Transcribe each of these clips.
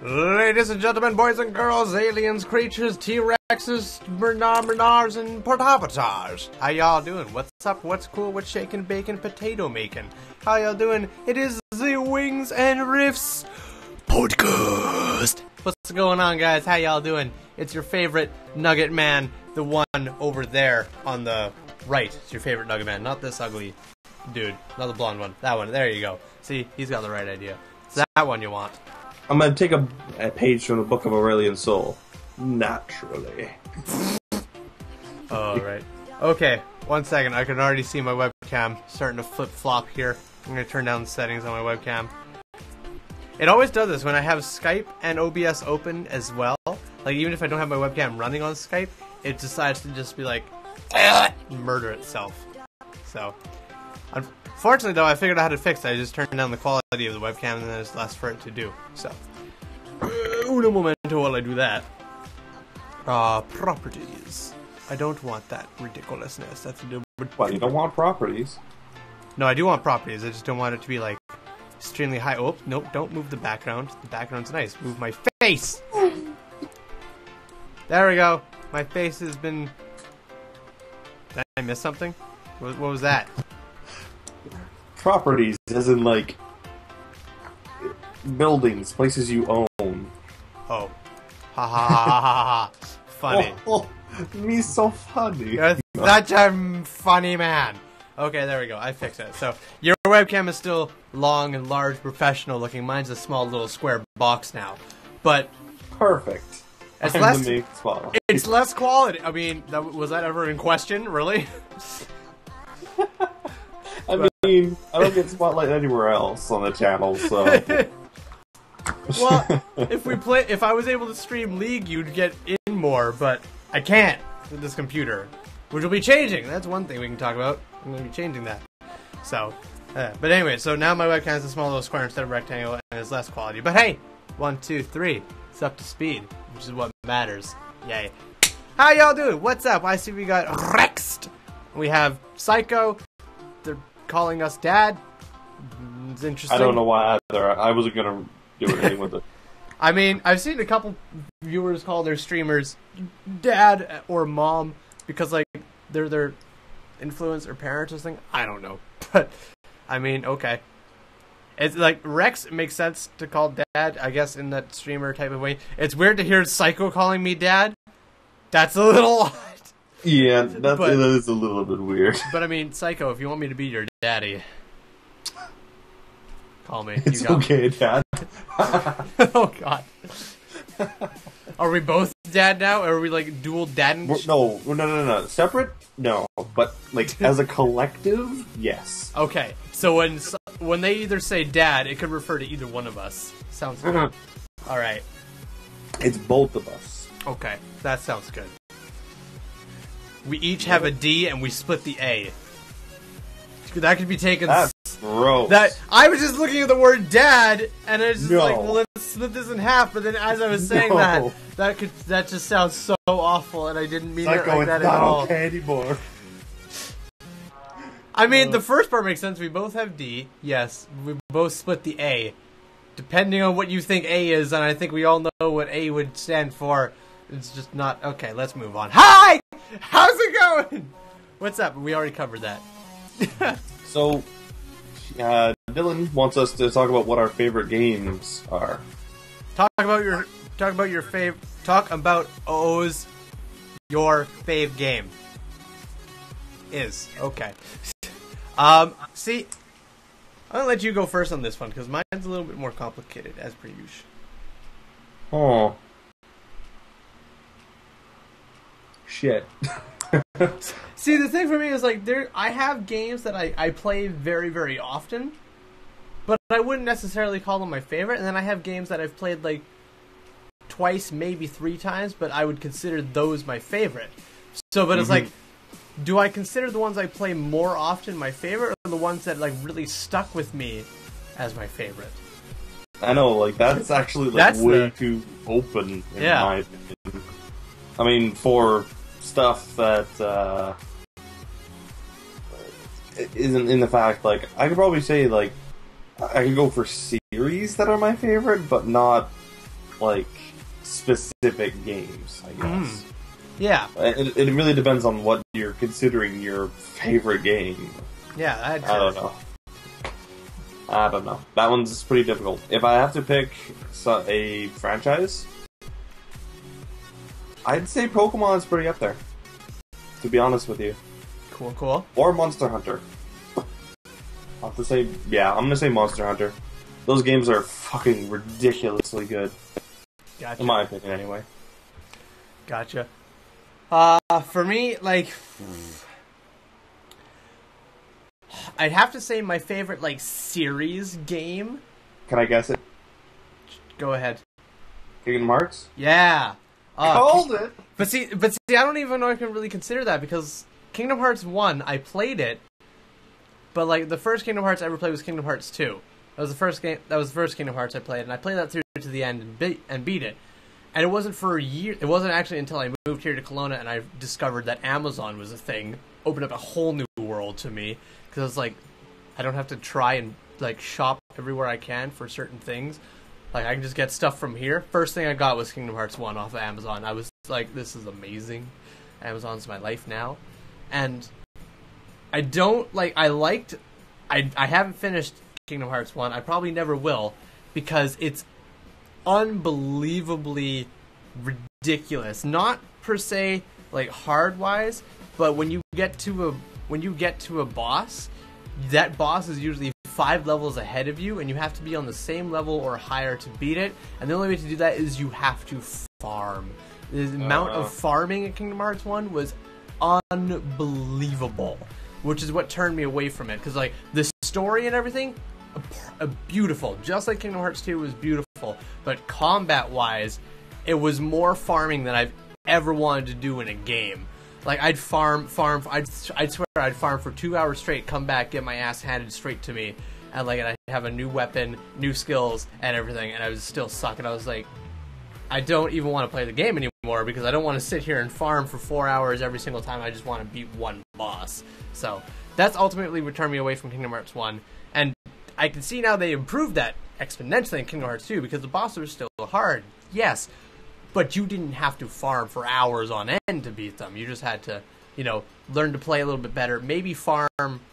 Ladies and gentlemen, boys and girls, aliens, creatures, T-Rexes, Bernards, and Portavatars. How y'all doing? What's up? What's cool? What's shaking, bacon, potato making? How y'all doing? It is the Wings and Riffs podcast. What's going on, guys? How y'all doing? It's your favorite Nugget Man, the one over there on the right. It's your favorite Nugget Man, not this ugly dude, not the blonde one. That one. There you go. See, he's got the right idea. It's that one you want. I'm going to take a page from the Book of Aurelian Soul. Naturally. Alright. Okay, 1 second. I can already see my webcam starting to flip-flop here. I'm going to turn down the settings on my webcam. It always does this when I have Skype and OBS open as well. Like, even if I don't have my webcam running on Skype, it decides to just be like, murder itself. So, unfortunately, though, I figured out how to fix it. I just turned down the quality of the webcam, and then it's less for it to do. So, uno momento while I do that. Properties. I don't want that ridiculousness. That's a little bit. What, you don't want properties? No, I do want properties. I just don't want it to be like extremely high. Oh, nope! Don't move the background. The background's nice. Move my face. There we go. My face has been. Did I miss something? What was that? Properties, as in, like, buildings, places you own. Oh. Ha ha ha ha ha. Funny. Oh, me so funny. You're such a funny man. Okay, there we go. I fixed it. So, your webcam is still long and large, professional looking. Mine's a small little square box now. But perfect. It's less quality. I mean, was that ever in question? Really? I mean, I don't get spotlight anywhere else on the channel, so. Well, if I was able to stream League, you'd get in more, but I can't with this computer, which will be changing. That's one thing we can talk about. I'm going to be changing that. So, but anyway, so now my webcam is a small little square instead of rectangle, and it's less quality. But hey, 1, 2, 3, it's up to speed, which is what matters. Yay! How y'all doing? What's up? I see we got Rexed. We have Psycho. They're calling us Dad. It's interesting. I don't know why either. I wasn't gonna do anything with it. I mean, I've seen a couple viewers call their streamers Dad or Mom because, like, they're their influence or parents or something. I don't know, but I mean, okay. It's like Rex makes sense to call Dad, I guess, in that streamer type of way. It's weird to hear Psycho calling me Dad. That's a little odd. Yeah, that is a little bit weird. But I mean, Psycho, if you want me to be your daddy, call me. It's okay, Dad. Oh, God. Are we both dad now? Or are we like dual dad? No. Separate? No. But like as a collective, yes. Okay. So when they either say dad, it could refer to either one of us. Sounds good. All right. It's both of us. Okay, that sounds good. We each have a D, and we split the A. That could be taken. That's gross. I was just looking at the word "dad," and I was just like, well, let's split this in half. But then, as I was saying that just sounds so awful, and I didn't mean it like that at all. It's not okay anymore. I mean, the first part makes sense. We both have D. Yes, we both split the A. Depending on what you think A is, and I think we all know what A would stand for. It's just not... Okay, let's move on. Hi! How's it going? What's up? We already covered that. So, Dylan wants us to talk about what our favorite games are. Talk about your fave game. Is. Okay. See, I'm gonna let you go first on this one, because mine's a little bit more complicated, as per usual. Oh. Shit. See, the thing for me is, like, I have games that I play very, very often, but I wouldn't necessarily call them my favorite, and then I have games that I've played, like, twice, maybe 3 times, but I would consider those my favorite. So, but it's like, do I consider the ones I play more often my favorite, or the ones that, like, really stuck with me as my favorite? I know, like, that's actually, like, way too open, in my opinion. I mean, for stuff that, isn't in the fact, like, I could probably say, like, I could go for series that are my favorite, but not like specific games, I guess. Yeah. It really depends on what you're considering your favorite game. Yeah, I don't know. That one's pretty difficult. If I have to pick a franchise, I'd say Pokemon's pretty up there, to be honest with you. Cool. Or Monster Hunter. I'll have to say, I'm gonna say Monster Hunter. Those games are fucking ridiculously good. Gotcha. In my opinion, anyway. Gotcha. For me, like, I'd have to say my favorite, like, series game. Can I guess it? Go ahead. Kingdom Hearts? Yeah. Called it! But see, I don't even know if I can really consider that, because Kingdom Hearts 1, I played it, but, like, the first Kingdom Hearts I ever played was Kingdom Hearts 2. That was the first Kingdom Hearts I played, and I played that through to the end and beat it. And it wasn't for a year. It wasn't actually until I moved here to Kelowna and I discovered that Amazon was a thing. Opened up a whole new world to me, because I was like, I don't have to try and like shop everywhere I can for certain things. Like, I can just get stuff from here. First thing I got was Kingdom Hearts 1 off of Amazon. I was like, this is amazing. Amazon's my life now. And I haven't finished Kingdom Hearts 1. I probably never will, because it's unbelievably ridiculous. Not per se like hard wise, but when you get to a boss, that boss is usually 5 levels ahead of you, and you have to be on the same level or higher to beat it. And the only way to do that is you have to farm. The amount of farming in Kingdom Hearts 1 was unbelievable, which is what turned me away from it, because like the story and everything, beautiful, just like Kingdom Hearts 2 was beautiful, but combat wise, it was more farming than I've ever wanted to do in a game. Like, I'd farm, I'd swear I'd farm for 2 hours straight, come back, get my ass handed straight to me, and like I'd have a new weapon, new skills, and everything, and I was still sucking. I was like, I don't even want to play the game anymore, because I don't want to sit here and farm for 4 hours every single time. I just want to beat one boss. So that's ultimately what turned me away from Kingdom Hearts 1, and I can see now they improved that exponentially in Kingdom Hearts 2, because the bosses are still hard, yes, but you didn't have to farm for hours on end to beat them. You just had to, learn to play a little bit better, maybe farm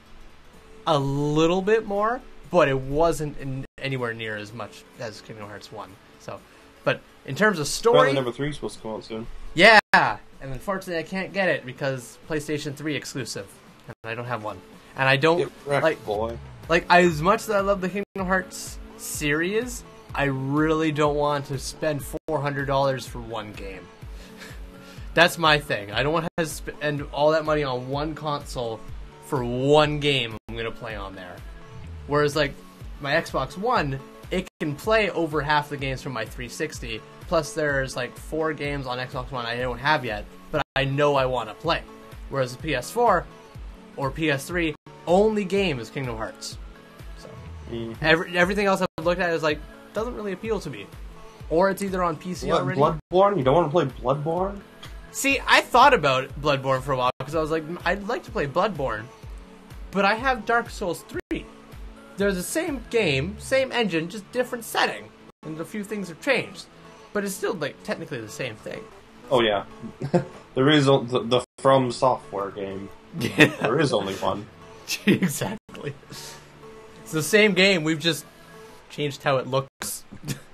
a little bit more, but it wasn't anywhere near as much as Kingdom Hearts 1. So, but in terms of story, probably number 3 is supposed to come out soon. Yeah, and unfortunately I can't get it because PlayStation 3 exclusive, and I don't have one. And I don't like as much as I love the Kingdom Hearts series, I really don't want to spend $400 for one game. That's my thing. I don't want to spend all that money on one console for one game I'm going to play on there. Whereas, like, my Xbox One, it can play over half the games from my 360, plus there's, like, 4 games on Xbox One I don't have yet, but I know I want to play. Whereas the PS4 or PS3, only game is Kingdom Hearts. So, everything else I've looked at is, like, doesn't really appeal to me. Or it's either on PC already. Bloodborne? You don't want to play Bloodborne? See, I thought about Bloodborne for a while, because I was like, I'd like to play Bloodborne, but I have Dark Souls 3. They're the same game, same engine, just different setting, and a few things have changed. But it's still, like, technically the same thing. Oh, yeah. There is the From Software game. Yeah. There is only one. Exactly. It's the same game, we've just changed how it looks.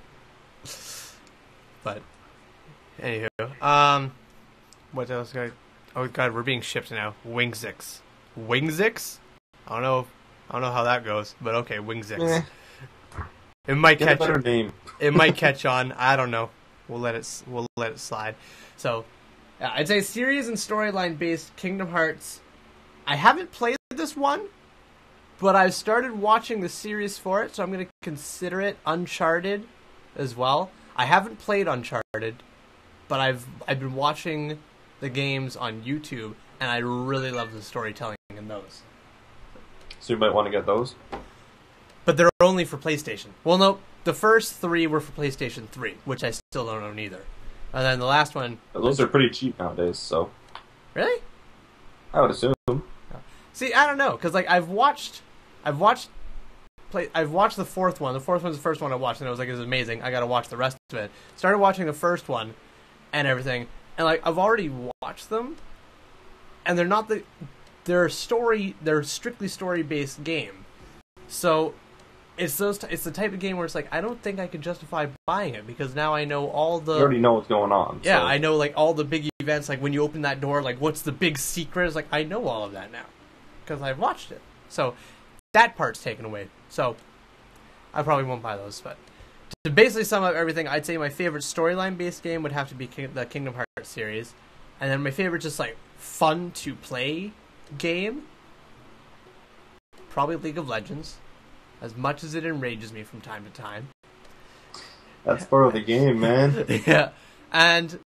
But anywho, what else? Oh god, we're being shipped now. Wingzix. Wingzix? I don't know how that goes, but okay, Wingzix. It might catch on. Name. It might catch on. I don't know. We'll let it slide. So, I'd say series and storyline based Kingdom Hearts. I haven't played this one, but I've started watching the series for it, so I'm going to consider it Uncharted as well. I haven't played Uncharted, but I've been watching the games on YouTube, and I really love the storytelling in those. So you might want to get those? But they're only for PlayStation. Well, no, the first 3 were for PlayStation 3, which I still don't own either. And then the last one... Those are pretty cheap nowadays, so... Really? I would assume. See, I don't know, because like I've watched I've watched the fourth one. The fourth one's the first one I watched, and I was like, "This is amazing. I got to watch the rest of it." Started watching the first one, and everything, and like I've already watched them, and they're strictly story based game, so it's the type of game where it's like I don't think I could justify buying it because now I know all the. You already know what's going on. Yeah, so. I know like all the big events, like when you open that door, like what's the big secret? It's like I know all of that now because I've watched it. So that part's taken away. So I probably won't buy those. But to basically sum up everything, I'd say my favorite storyline-based game would have to be the Kingdom Hearts series, and then my favorite just like fun to play game, probably League of Legends. As much as it enrages me from time to time. That's part of the game, man. Yeah. And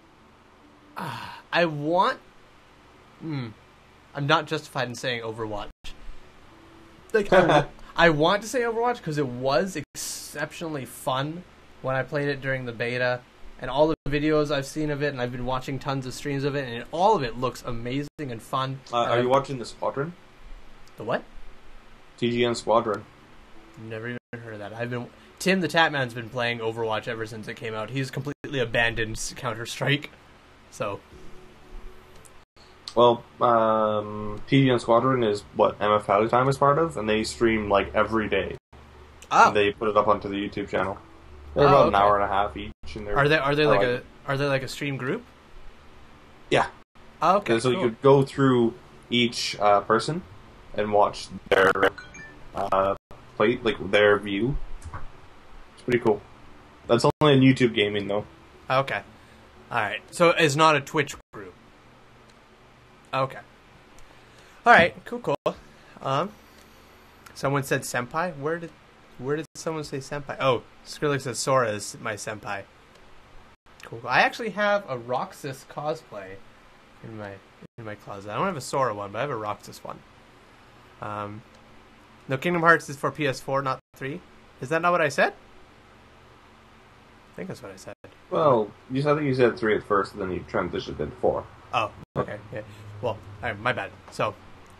I want... I'm not justified in saying Overwatch. Like, I want to say Overwatch because it was exceptionally fun when I played it during the beta. And all the videos I've seen of it, and I've been watching tons of streams of it, and all of it looks amazing and fun. Are you watching the Squadron? The what? TGN Squadron. Never even heard of that. Tim the Tatman's been playing Overwatch ever since it came out. He's completely abandoned Counter-Strike. So. Well, TGN Squadron is what MF Valley Time is part of, and they stream like every day. Oh. And they put it up onto the YouTube channel. They're about an hour and a half each. And are they like a stream group? Yeah. Oh, okay. So cool. you could go through each person and watch their play, like their view. It's pretty cool. That's only on YouTube Gaming though. Okay. Alright. So it's not a Twitch group. Okay. Alright, cool. Someone said senpai? Where did someone say senpai? Oh, Skrillex says Sora is my senpai. Cool. I actually have a Roxas cosplay in my closet. I don't have a Sora one, but I have a Roxas one. No, Kingdom Hearts is for PS4, not 3. Is that not what I said? I think that's what I said. Well, I think you said 3 at first, and then you transitioned into 4. Oh, okay. Yeah. Well, my bad. So,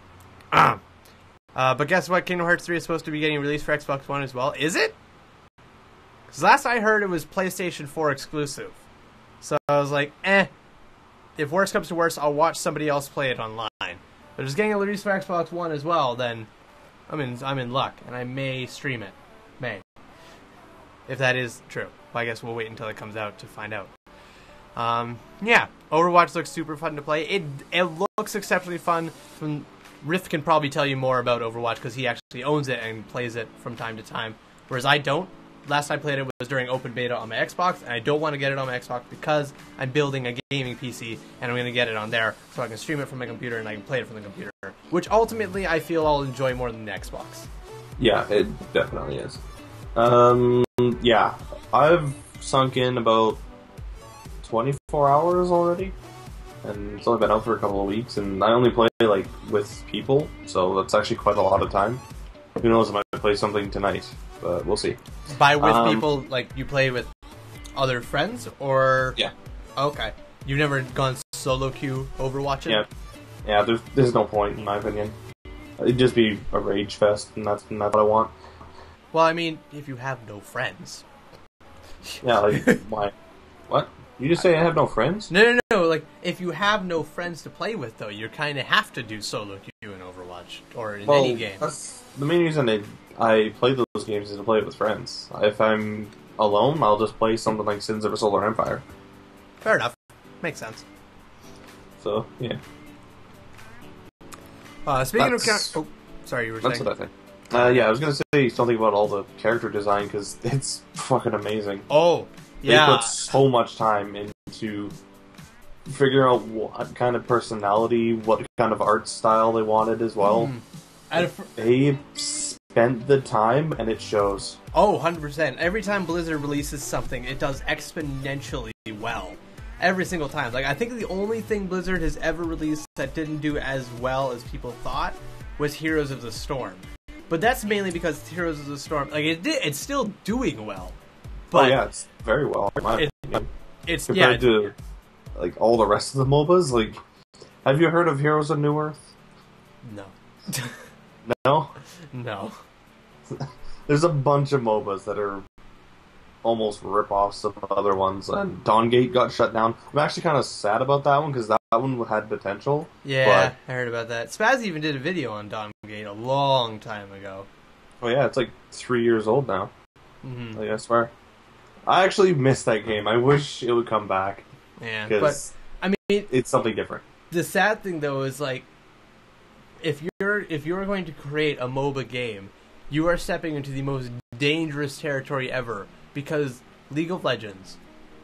but guess what? Kingdom Hearts 3 is supposed to be getting released for Xbox One as well. Is it? Because last I heard, it was PlayStation 4 exclusive. So I was like, if worse comes to worse, I'll watch somebody else play it online. But if it's getting a release for Xbox One as well, then I'm in luck, and I may stream it. If that is true. Well, I guess we'll wait until it comes out to find out. Yeah, Overwatch looks super fun to play. It looks exceptionally fun. Riff can probably tell you more about Overwatch because he actually owns it and plays it from time to time, whereas I don't. Last time I played it was during open beta on my Xbox, and I don't want to get it on my Xbox because I'm building a gaming PC, and I'm going to get it on there so I can stream it from my computer and I can play it from the computer, which ultimately I feel I'll enjoy more than the Xbox. Yeah, it definitely is. Yeah, I've sunk in about 24 hours already, and it's only been out for a couple of weeks, and I only play like with people, so that's actually quite a lot of time. Who knows, I might play something tonight, but we'll see. By with people, like you play with other friends, or... Yeah. Okay. You've never gone solo queue Overwatching? Yeah, there's no point, in my opinion. It'd just be a rage fest, and that's not what I want. Well, I mean, if you have no friends. Yeah, like, why? What? You just say I have no friends? No, like, if you have no friends to play with, though, you kind of have to do solo queue in Overwatch, or in any game. That's the main reason I play those games is to play it with friends. If I'm alone, I'll just play something like Sins of a Solar Empire. Fair enough. Makes sense. So, yeah. Speaking of... Oh, sorry, you were saying... That's what I think. Yeah, I was going to say something about all the character design, because it's fucking amazing. Oh, yeah. They put so much time into figuring out what kind of personality, what kind of art style they wanted as well. They spent the time, and it shows. Oh, 100%. Every time Blizzard releases something, it does exponentially well. Every single time. Like, I think the only thing Blizzard has ever released that didn't do as well as people thought was Heroes of the Storm. But that's mainly because Heroes of the Storm, like, it's still doing well. But yeah, it's very well. In my opinion. It's compared to like all the rest of the MOBAs. Like, have you heard of Heroes of New Earth? No. No. No. there's a bunch of MOBAs that are almost rip-offs of other ones, and Dawngate got shut down. I'm actually kind of sad about that one, because that one had potential. Yeah, but... I heard about that. Spaz even did a video on Dawngate a long time ago. Oh yeah, it's like 3 years old now. Mm-hmm. Like, I swear. I actually missed that game. I wish it would come back. Yeah, but I mean, it's something different. The sad thing though is like, if you're going to create a MOBA game, you are stepping into the most dangerous territory ever, because League of Legends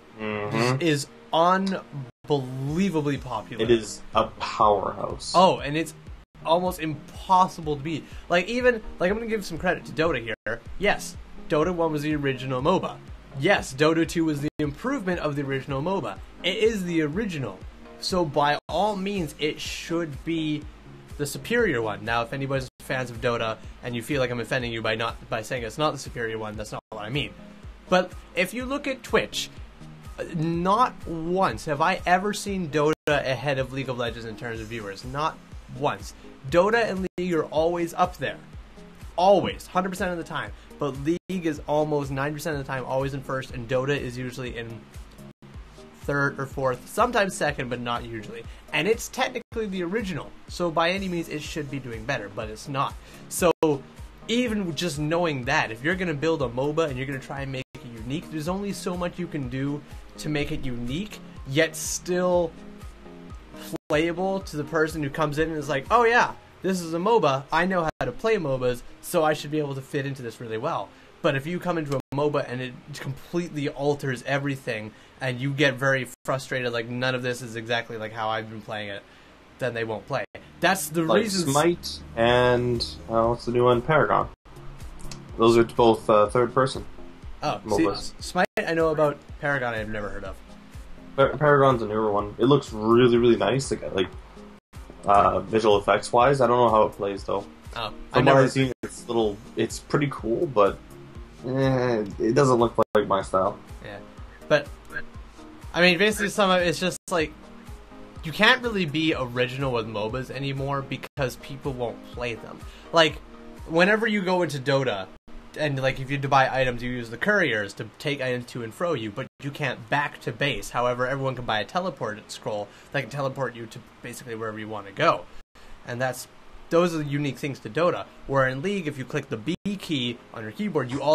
is unbelievably popular. It is a powerhouse. Oh, and it's almost impossible to beat. Like, I'm going to give some credit to Dota here. Yes, Dota 1 was the original MOBA. Yes, Dota 2 was the improvement of the original MOBA. It is the original. So by all means, it should be the superior one. Now, if anybody's fans of Dota and you feel like I'm offending you by saying it's not the superior one, that's not what I mean. But if you look at Twitch, not once have I ever seen Dota ahead of League of Legends in terms of viewers. Not once. Dota and League are always up there. Always. 100% of the time. But League is almost 90% of the time always in first, and Dota is usually in third or fourth, sometimes second, but not usually. And it's technically the original, so by any means it should be doing better, but it's not. So even just knowing that, if you're going to build a MOBA and you're going to try and make it unique, there's only so much you can do to make it unique, yet still playable to the person who comes in and is like, oh yeah, this is a MOBA, I know how to play MOBAs, so I should be able to fit into this really well. But if you come into a MOBA and it completely alters everything, and you get very frustrated, like none of this is exactly like how I've been playing it, then they won't play. That's the reason. Smite and what's the new one? Paragon. Those are both third person. Oh, MOBAs. See, Smite I know about. Paragon I've never heard of. Paragon's a newer one. It looks really, really nice. Like visual effects wise, I don't know how it plays though. Oh, from what I've seen, it's pretty cool, but it doesn't look like my style. Yeah, but I mean, basically, some of it's just like you can't really be original with MOBAs anymore because people won't play them. Like, whenever you go into Dota, and like if you buy items, you use the couriers to take items to and fro you, but you can't back to base. However, everyone can buy a teleport scroll that can teleport you to basically wherever you want to go, and those are the unique things to Dota. Where in League, if you click the B key on your keyboard, you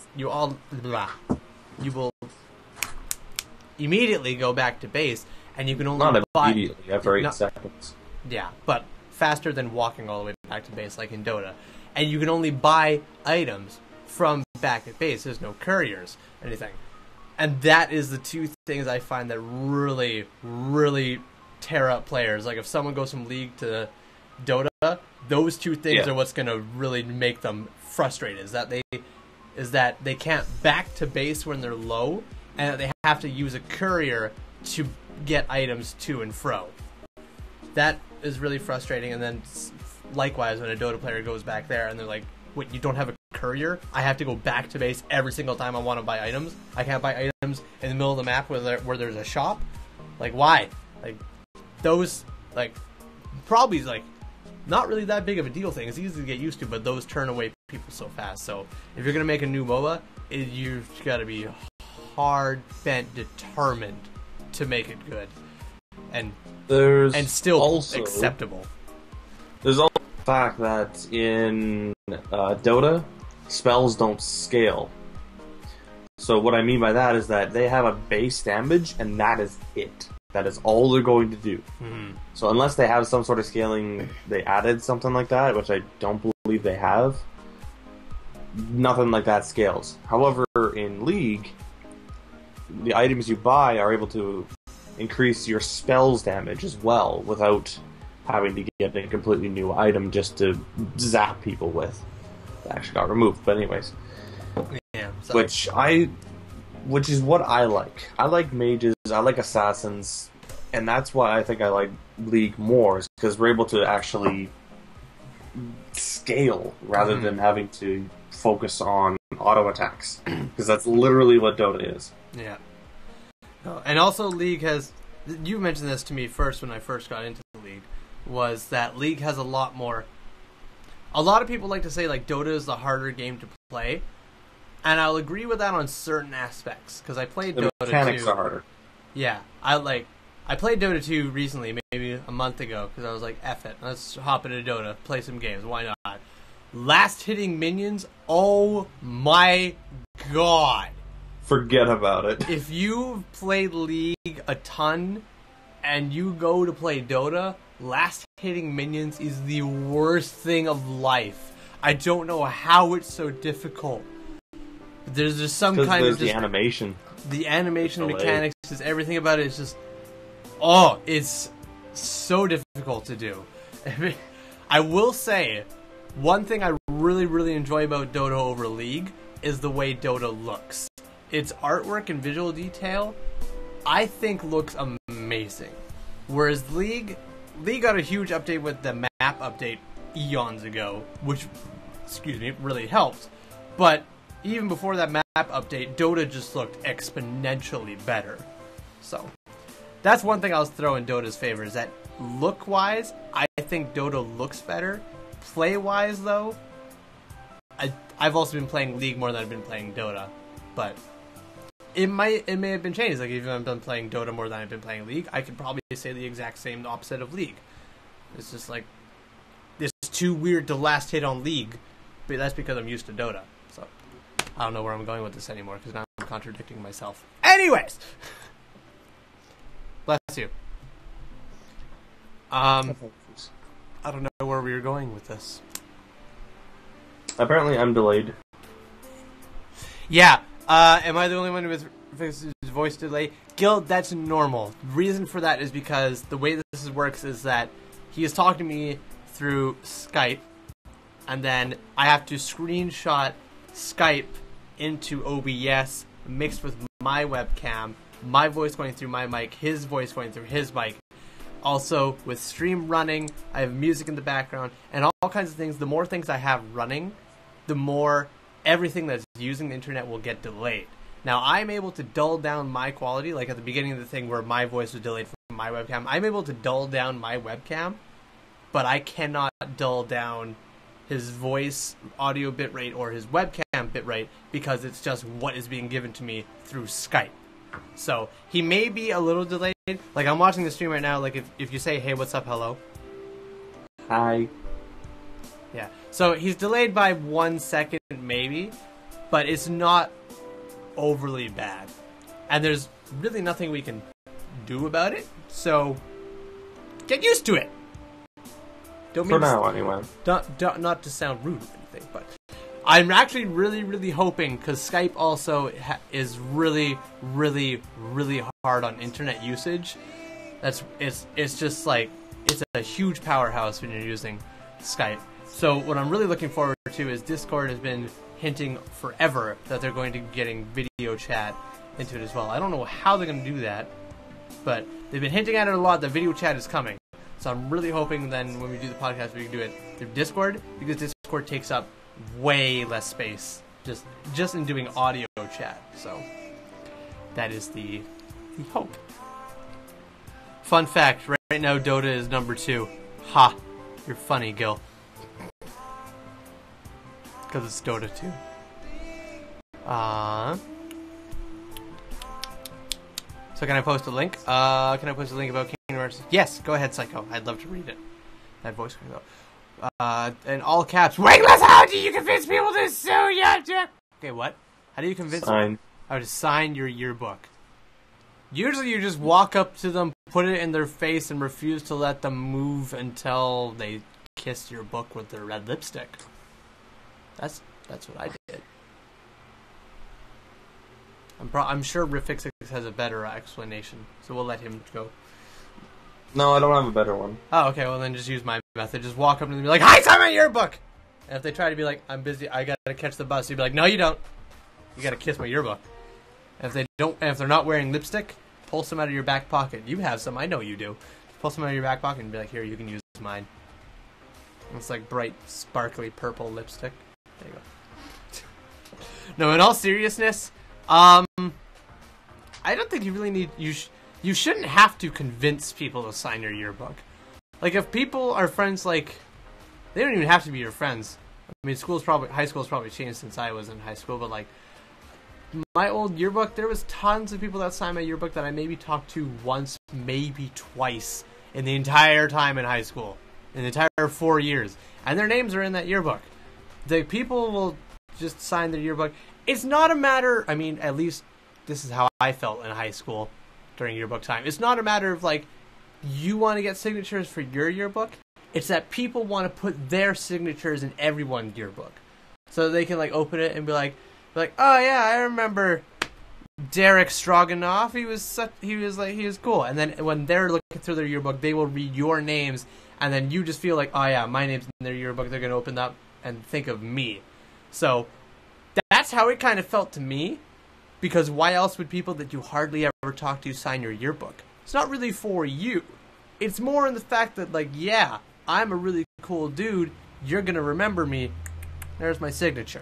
will immediately go back to base, and you can only not buy immediately after 8 seconds. Yeah, but faster than walking all the way back to base, like in Dota. And you can only buy items from back at base. There's no couriers, anything. And that is the two things I find that really, really tear up players. Like if someone goes from League to Dota, those two things are what's going to really make them frustrated. Is that they can't back to base when they're low, and they have to use a courier to get items to and fro. That is really frustrating. And then likewise, when a Dota player goes back there and they're like, "Wait, you don't have a courier? I have to go back to base every single time I want to buy items. I can't buy items in the middle of the map where there's a shop. Like, why? Like, those probably like not really that big of a deal thing. It's easy to get used to, but those turn away people so fast. So if you're gonna make a new MOBA, you've got to be hard bent, determined to make it good, and still also acceptable. There's also the fact that in Dota, spells don't scale. So what I mean by that is that they have a base damage, and that is it. That is all they're going to do. Mm-hmm. So unless they have some sort of scaling, they added something like that, which I don't believe they have, nothing like that scales. However, in League, the items you buy are able to increase your spells damage as well without having to get a completely new item just to zap people with. That actually got removed, but anyways. Yeah. Which is what I like. I like mages, I like assassins, and that's why I think I like League more, is because we're able to actually scale rather than having to focus on auto attacks. Because that's literally what Dota is. Yeah. And also League has, you mentioned this to me first when I first got into the League, was that League has a lot more a lot of people like to say like Dota is the harder game to play, and I'll agree with that on certain aspects because I played Dota 2. The mechanics are harder. Yeah, I played Dota 2 recently, maybe a month ago, because I was like, F it, let's hop into Dota, play some games, why not? Last hitting minions, oh my god. Forget about it. If you've played League a ton, and you go to play Dota, last hitting minions is the worst thing of life. I don't know how it's so difficult. There's just some kind of... the animation. The animation mechanics, just everything about it is just... Oh, it's so difficult to do. I will say, one thing I really, really enjoy about Dota over League is the way Dota looks. Its artwork and visual detail, I think looks amazing. Whereas League got a huge update with the map update eons ago, which, really helped. But even before that map update, Dota just looked exponentially better. So, that's one thing I'll throw in Dota's favor, is that look-wise, I think Dota looks better. Play-wise, though, I've also been playing League more than I've been playing Dota. But it may have been changed. Like, if I've been playing Dota more than I've been playing League, I could probably say the exact same opposite of League. It's just like, it's too weird to last hit on League, but that's because I'm used to Dota. So, I don't know where I'm going with this anymore, because now I'm contradicting myself. Anyways! Bless you. I don't know where we were going with this. Apparently I'm delayed. Yeah, am I the only one with voice delay? Gil, that's normal. The reason for that is because the way this works is that he is talking to me through Skype, and then I have to screenshot Skype into OBS mixed with my webcam, my voice going through my mic, his voice going through his mic. Also, with stream running, I have music in the background, and all kinds of things. The more things I have running, the more everything that's using the internet will get delayed. Now, I'm able to dull down my quality, like at the beginning of the thing where my voice was delayed from my webcam. I'm able to dull down my webcam, but I cannot dull down his voice audio bitrate or his webcam bitrate because it's just what is being given to me through Skype. So, he may be a little delayed. Like, I'm watching the stream right now, like, if you say, hey, what's up, hello? Hi. Yeah. So, he's delayed by 1 second, maybe, but it's not overly bad. And there's really nothing we can do about it, so get used to it. Don't For now, anyway. Not to sound rude or anything, but I'm actually really, really hoping, because Skype also is really, really, really hard on internet usage. It's just like, it's a huge powerhouse when you're using Skype. So what I'm really looking forward to is Discord has been hinting forever that they're going to be getting video chat into it as well. I don't know how they're going to do that, but they've been hinting at it a lot that video chat is coming. So I'm really hoping then when we do the podcast we can do it through Discord, because Discord takes up way less space just in doing audio chat. So that is the hope. Fun fact, right now Dota is number 2. Ha! You're funny, Gil. Because it's Dota 2. So can I post a link? Can I post a link about Kingdom Hearts? Yes, go ahead, Psycho. I'd love to read it. That voice can go. In all caps, Wingless, how do you convince people to sue you? Okay, what? How do you convince them? How to sign your yearbook? Usually you just walk up to them, put it in their face, and refuse to let them move until they kiss your book with their red lipstick. That's what I did. I'm sure Riffs has a better explanation, so we'll let him go. No, I don't have a better one. Oh, okay, well then just use my method. Just walk up to them and be like, hi, sign my yearbook! And if they try to be like, I'm busy, I gotta catch the bus, you'd be like, no you don't. You gotta kiss my yearbook. And if they're not wearing lipstick, pull some out of your back pocket. You have some, I know you do. Pull some out of your back pocket and be like, here, you can use mine. It's like bright, sparkly purple lipstick. There you go. No, in all seriousness, I don't think you really need... You shouldn't have to convince people to sign your yearbook. Like, if people are friends, like... They don't even have to be your friends. I mean, high school's probably changed since I was in high school, but like my old yearbook, there was tons of people that signed my yearbook that I maybe talked to once, maybe twice in the entire time in high school, in the entire 4 years, and their names are in that yearbook. The people will just sign their yearbook. It's not a matter, I mean, at least this is how I felt in high school during yearbook time. It's not a matter of like you want to get signatures for your yearbook. It's that people want to put their signatures in everyone's yearbook, so they can like open it and be like, oh yeah, I remember Derek Stroganoff. He was cool. And then when they're looking through their yearbook, they will read your names, and then you just feel like, oh yeah, my name's in their yearbook. They're gonna open up and think of me. So that's how it kind of felt to me, because why else would people that you hardly ever talk to sign your yearbook? It's not really for you. It's more in the fact that like, yeah, I'm a really cool dude. You're going to remember me. There's my signature.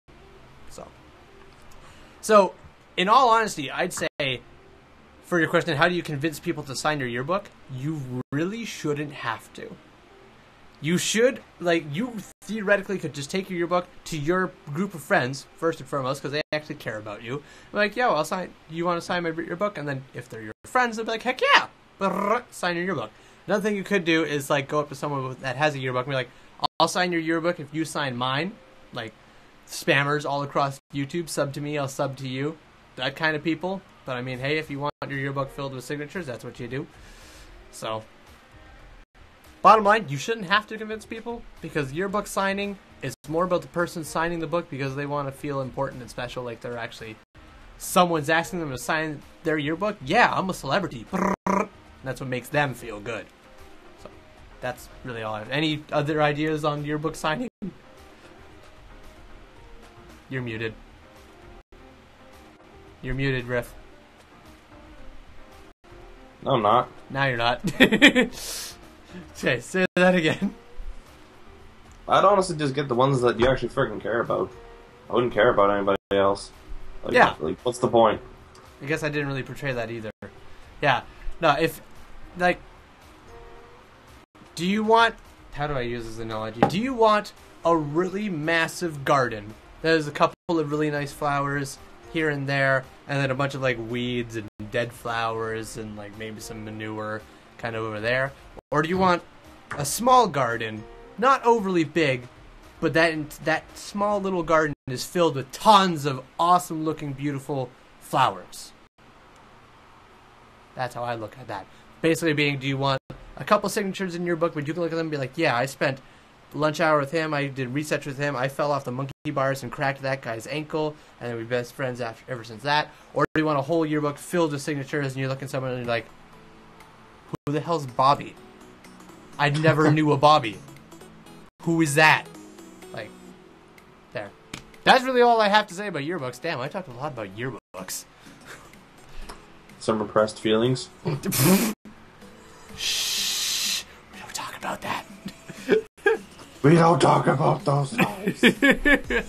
So, in all honesty, I'd say, for your question, how do you convince people to sign your yearbook? You really shouldn't have to. You should, like, you theoretically could just take your yearbook to your group of friends, first and foremost, because they actually care about you. Like, yo, you want to sign my yearbook? And then if they're your friends, they'll be like, heck yeah, sign your yearbook. Another thing you could do is like go up to someone that has a yearbook and be like, I'll sign your yearbook if you sign mine. Like spammers all across YouTube, sub to me, I'll sub to you. That kind of people. But I mean, hey, if you want your yearbook filled with signatures, that's what you do. So, bottom line, you shouldn't have to convince people, because yearbook signing is more about the person signing the book because they want to feel important and special, like they're actually someone's asking them to sign their yearbook. Yeah, I'm a celebrity. That's what makes them feel good. So, that's really all I have. Any other ideas on yearbook signing? You're muted. You're muted, Riff. No, I'm not. Now you're not. Okay, say that again. I'd honestly just get the ones that you actually freaking care about. I wouldn't care about anybody else. Like, yeah. Like, what's the point? I guess I didn't really portray that either. Yeah. No, if... Like, do you want... How do I use this analogy? Do you want a really massive garden that has a couple of really nice flowers here and there, and then a bunch of, like, weeds and dead flowers and, like, maybe some manure kind of over there? Or do you want a small garden, not overly big, but that small little garden is filled with tons of awesome-looking, beautiful flowers? That's how I look at that. Basically being, do you want a couple signatures in your book, but you can look at them and be like, yeah, I spent lunch hour with him, I did research with him, I fell off the monkey bars and cracked that guy's ankle, and then we've been best friends ever since that? Or do you want a whole yearbook filled with signatures, and you're looking at someone and you're like, who the hell's Bobby? I never knew a Bobby. Who is that? Like, there. That's really all I have to say about yearbooks. Damn, I talked a lot about yearbooks. Some repressed feelings. Shh. We don't talk about that. We don't talk about those things.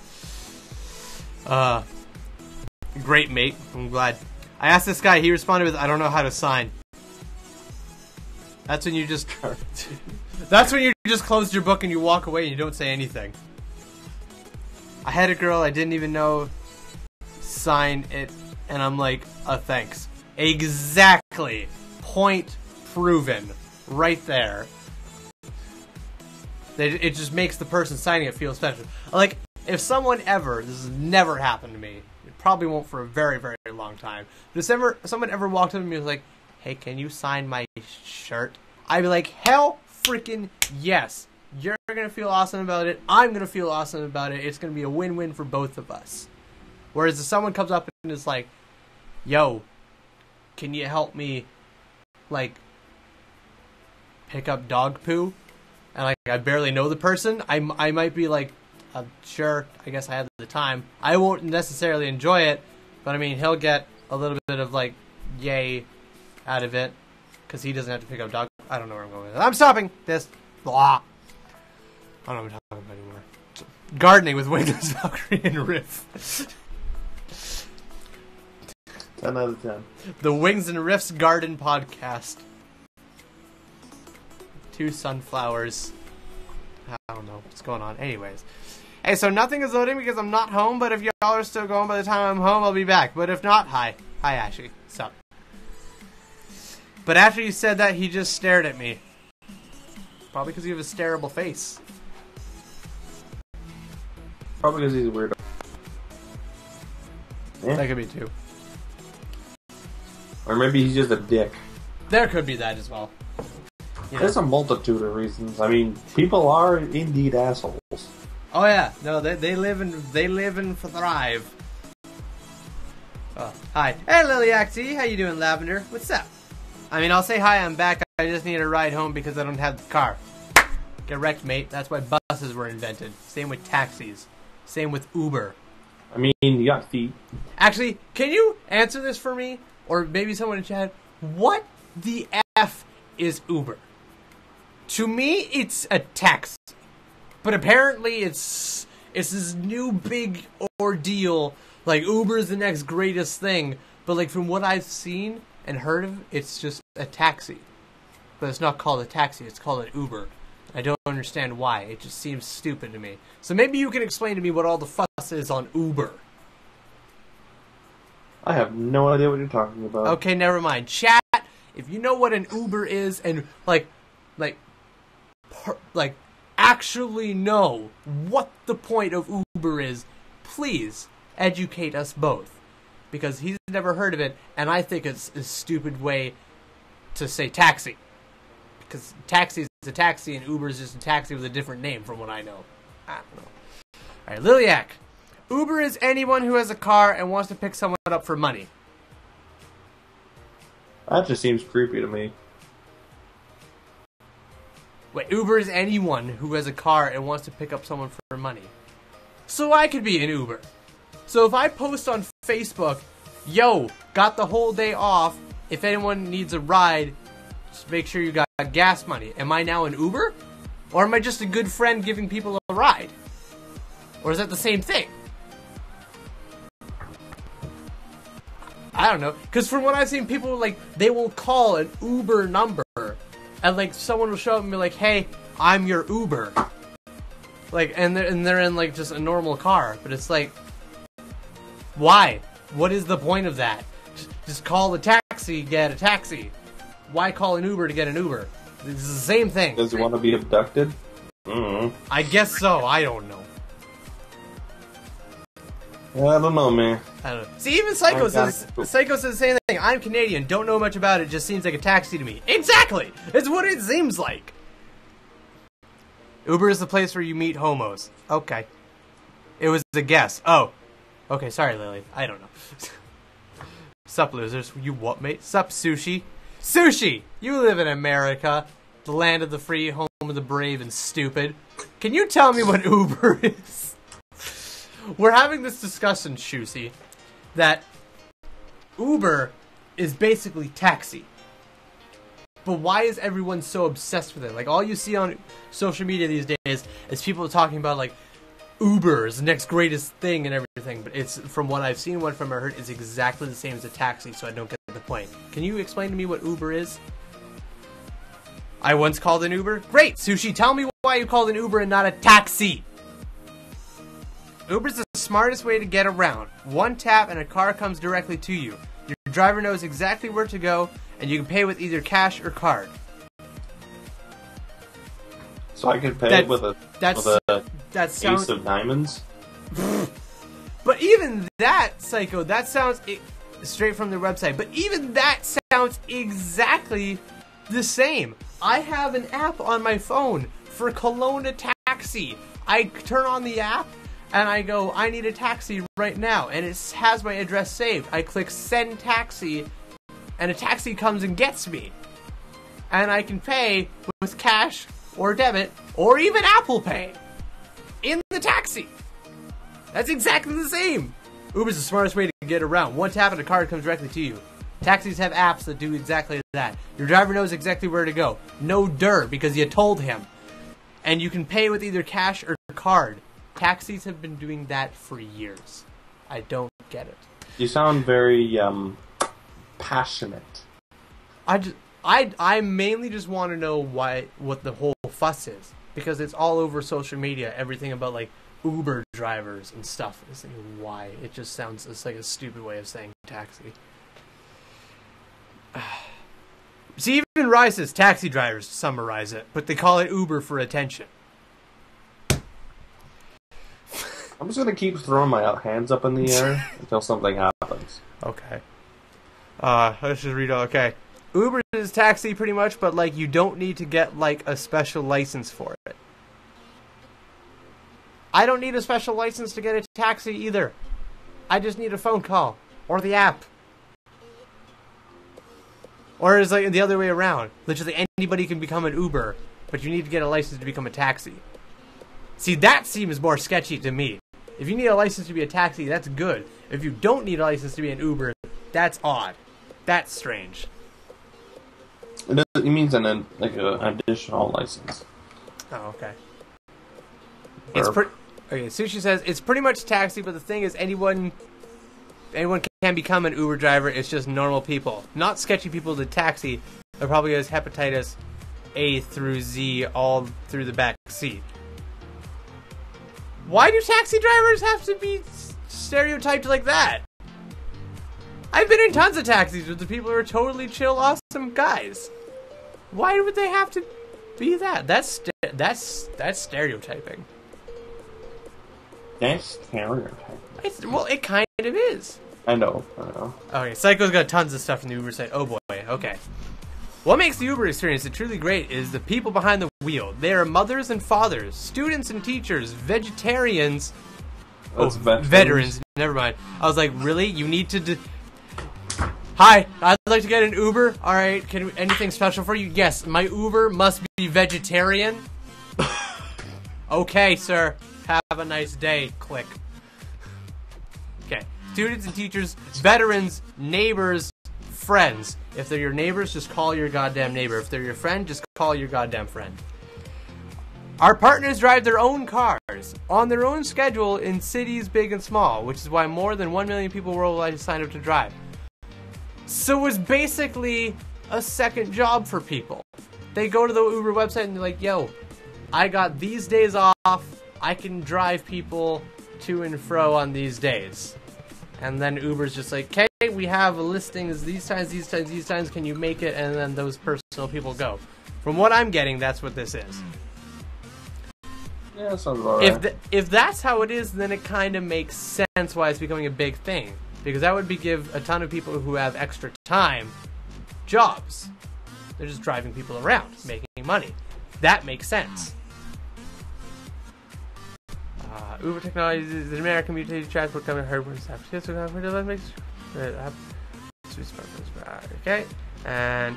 Great, mate. I'm glad. I asked this guy, he responded with, I don't know how to sign. That's when you just... That's when you just close your book and you walk away and you don't say anything. I had a girl I didn't even know sign it, and I'm like, thanks. Exactly. Point proven. Right there. It just makes the person signing it feel special. Like, if someone ever, this has never happened to me, it probably won't for a very, very long time, but if someone ever walked up to me and was like, hey, can you sign my shirt? I'd be like, hell freaking yes. You're going to feel awesome about it. I'm going to feel awesome about it. It's going to be a win-win for both of us. Whereas if someone comes up and is like, yo, can you help me, like, pick up dog poo? And, like, I barely know the person. I might be like, sure, I guess I have the time. I won't necessarily enjoy it, but, I mean, he'll get a little bit of, like, yay out of it, because he doesn't have to pick up dog. I don't know where I'm going with it. I'm stopping this. Blah. I don't know what I'm talking about anymore. Gardening with WinglessValkyrie and Riff. 10 out of 10. The Wings and Riffs Garden Podcast. 2 sunflowers. I don't know. what's going on. Anyways. Hey, so nothing is loading because I'm not home, but if y'all are still going by the time I'm home, I'll be back. But if not, hi. Hi, Ashley. Sup? But after you said that, he just stared at me. Probably because you have a stareable face. Probably because he's a weirdo. Yeah. That could be too. Or maybe he's just a dick. There could be that as well. You know? There's a multitude of reasons. I mean, people are indeed assholes. Oh yeah, no, they live and thrive. Oh, hi, hey Liliac T, how you doing, Lavender? What's up? I mean, I'll say hi. I'm back. I just need a ride home because I don't have the car. Get wrecked, mate. That's why buses were invented. Same with taxis. Same with Uber. I mean, you got feet. Actually, can you answer this for me, or maybe someone in chat? What the F is Uber? To me, it's a taxi. But apparently it's this new big ordeal. Like, Uber's the next greatest thing. But, like, from what I've seen and heard of, it's just a taxi. But it's not called a taxi, it's called an Uber. I don't understand why. It just seems stupid to me. So maybe you can explain to me what all the fuss is on Uber. I have no idea what you're talking about. Okay, never mind. Chat, if you know what an Uber is and, actually know what the point of Uber is, please educate us both. Because he's never heard of it, and I think it's a stupid way to say taxi. Because taxi is a taxi, and Uber is just a taxi with a different name from what I know. I don't know. Alright, Liliac. Uber is anyone who has a car and wants to pick someone up for money. That just seems creepy to me. Wait, Uber is anyone who has a car and wants to pick up someone for money. So I could be an Uber. So if I post on Facebook, yo, got the whole day off, if anyone needs a ride, just make sure you got gas money. Am I now an Uber? Or am I just a good friend giving people a ride? Or is that the same thing? I don't know. Because from what I've seen, people, like, they will call an Uber number. And, like, someone will show up and be like, hey, I'm your Uber. Like, and they're in, like, just a normal car. But it's like, why? What is the point of that? Just call a taxi, get a taxi. Why call an Uber to get an Uber? It's the same thing. Does he want to be abducted? Mm-hmm. I guess so. I don't know. I don't know, man. I don't know. See, even Psycho says the same thing. I'm Canadian, don't know much about it, just seems like a taxi to me. Exactly! It's what it seems like. Uber is the place where you meet homos. Okay. It was a guess. Oh. Okay, sorry, Lily. I don't know. Sup, losers. You what, mate? Sup, Sushi? Sushi! You live in America. The land of the free, home of the brave and stupid. Can you tell me what Uber is? We're having this discussion, Shusi, that Uber is basically taxi. But why is everyone so obsessed with it? Like, all you see on social media these days is people talking about, like, Uber is the next greatest thing and everything. But it's, from what I've seen, what from I heard, is exactly the same as a taxi, so I don't get the point. Can you explain to me what Uber is? I once called an Uber. Great, Sushi, tell me why you called an Uber and not a taxi. Uber's the smartest way to get around. One tap and a car comes directly to you. Your driver knows exactly where to go, and you can pay with either cash or card. So I could pay with a sounds, ace of diamonds? But even that, Psycho, that sounds straight from their website, but even that sounds exactly the same. I have an app on my phone for Kelowna Taxi. I turn on the app, and I go, I need a taxi right now. And it has my address saved. I click send taxi, and a taxi comes and gets me. And I can pay with cash or debit or even Apple Pay in the taxi. That's exactly the same. Uber's the smartest way to get around. One tap and a card comes directly to you. Taxis have apps that do exactly that. Your driver knows exactly where to go. No dirt because you told him. And you can pay with either cash or card. Taxis have been doing that for years. I don't get it. You sound very passionate. I mainly just want to know what the whole fuss is. because it's all over social media. Everything about like Uber drivers and stuff. It's like, why? It just sounds. It's like a stupid way of saying taxi. See, even Rise says taxi drivers to summarize it, but they call it Uber for attention. I'm just gonna keep throwing my hands up in the air until something happens. Okay. Let's just read. Okay. Uber is taxi pretty much, but like you don't need to get like a special license for it. I don't need a special license to get a taxi either. I just need a phone call or the app. Or is like the other way around. Literally anybody can become an Uber, but you need to get a license to become a taxi. See, that seems more sketchy to me. If you need a license to be a taxi, that's good. If you don't need a license to be an Uber, that's odd. That's strange. It means an additional license. Oh, okay. It's okay. Sushi says it's pretty much taxi, but the thing is, anyone can become an Uber driver. It's just normal people, not sketchy people. The taxi that probably has hepatitis A through Z all through the back seat. Why do taxi drivers have to be stereotyped like that? I've been in tons of taxis with the people who are totally chill, awesome guys. Why would they have to be that? That's stereotyping. That's stereotyping. Well, it kind of is. I know. Okay, Psycho's got tons of stuff in the Uber site. Oh boy, okay. What makes the Uber experience truly great is the people behind the wheel. They are mothers and fathers, students and teachers, vegetarians. Veterans. Never mind. I was like, really? You need to... Hi, I'd like to get an Uber. All right, anything special for you? Yes, my Uber must be vegetarian. Okay, sir. Have a nice day. Click. Okay. Students and teachers, veterans, neighbors, friends. If they're your neighbors, just call your goddamn neighbor. If they're your friend, just call your goddamn friend. Our partners drive their own cars on their own schedule in cities big and small, which is why more than 1 million people worldwide signed up to drive. So it's basically a second job for people. They go to the Uber website and they're like, yo, I got these days off. I can drive people to and fro on these days. And then Uber's just like, okay, we have listings these times, these times, these times. Can you make it? And then those personal people go. From what I'm getting, that's what this is. Yeah, that sounds about right. If that's how it is, then it kind of makes sense why it's becoming a big thing. Because that would give a ton of people who have extra time jobs. They're just driving people around, making money. That makes sense. Uber Technology is an American mutated transport company. Okay, and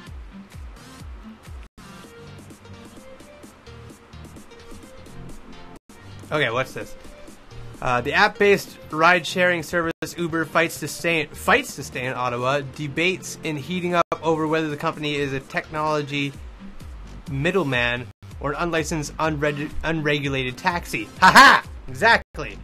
okay, what's this? The app-based ride-sharing service Uber fights to stay in Ottawa. Debates in heating up over whether the company is a technology middleman or an unlicensed, unregulated taxi. Haha! Exactly.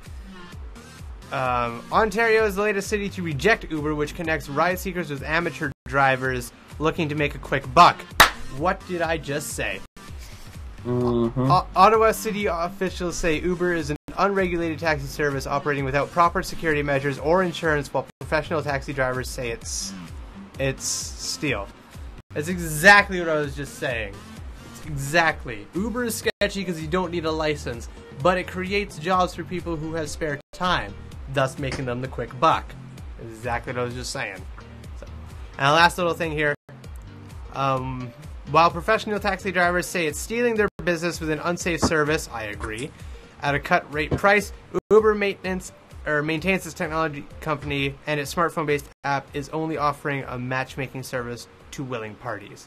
Ontario is the latest city to reject Uber, which connects ride seekers with amateur drivers looking to make a quick buck. What did I just say? Mm-hmm. Ottawa city officials say Uber is an unregulated taxi service operating without proper security measures or insurance, while professional taxi drivers say it's steal. That's exactly what I was just saying. Exactly. Uber is sketchy because you don't need a license, but it creates jobs for people who have spare time, thus making them the quick buck. Exactly what I was just saying. So, and the last little thing here. While professional taxi drivers say it's stealing their business with an unsafe service, I agree. At a cut rate price, Uber maintains its technology company, and its smartphone-based app is only offering a matchmaking service to willing parties.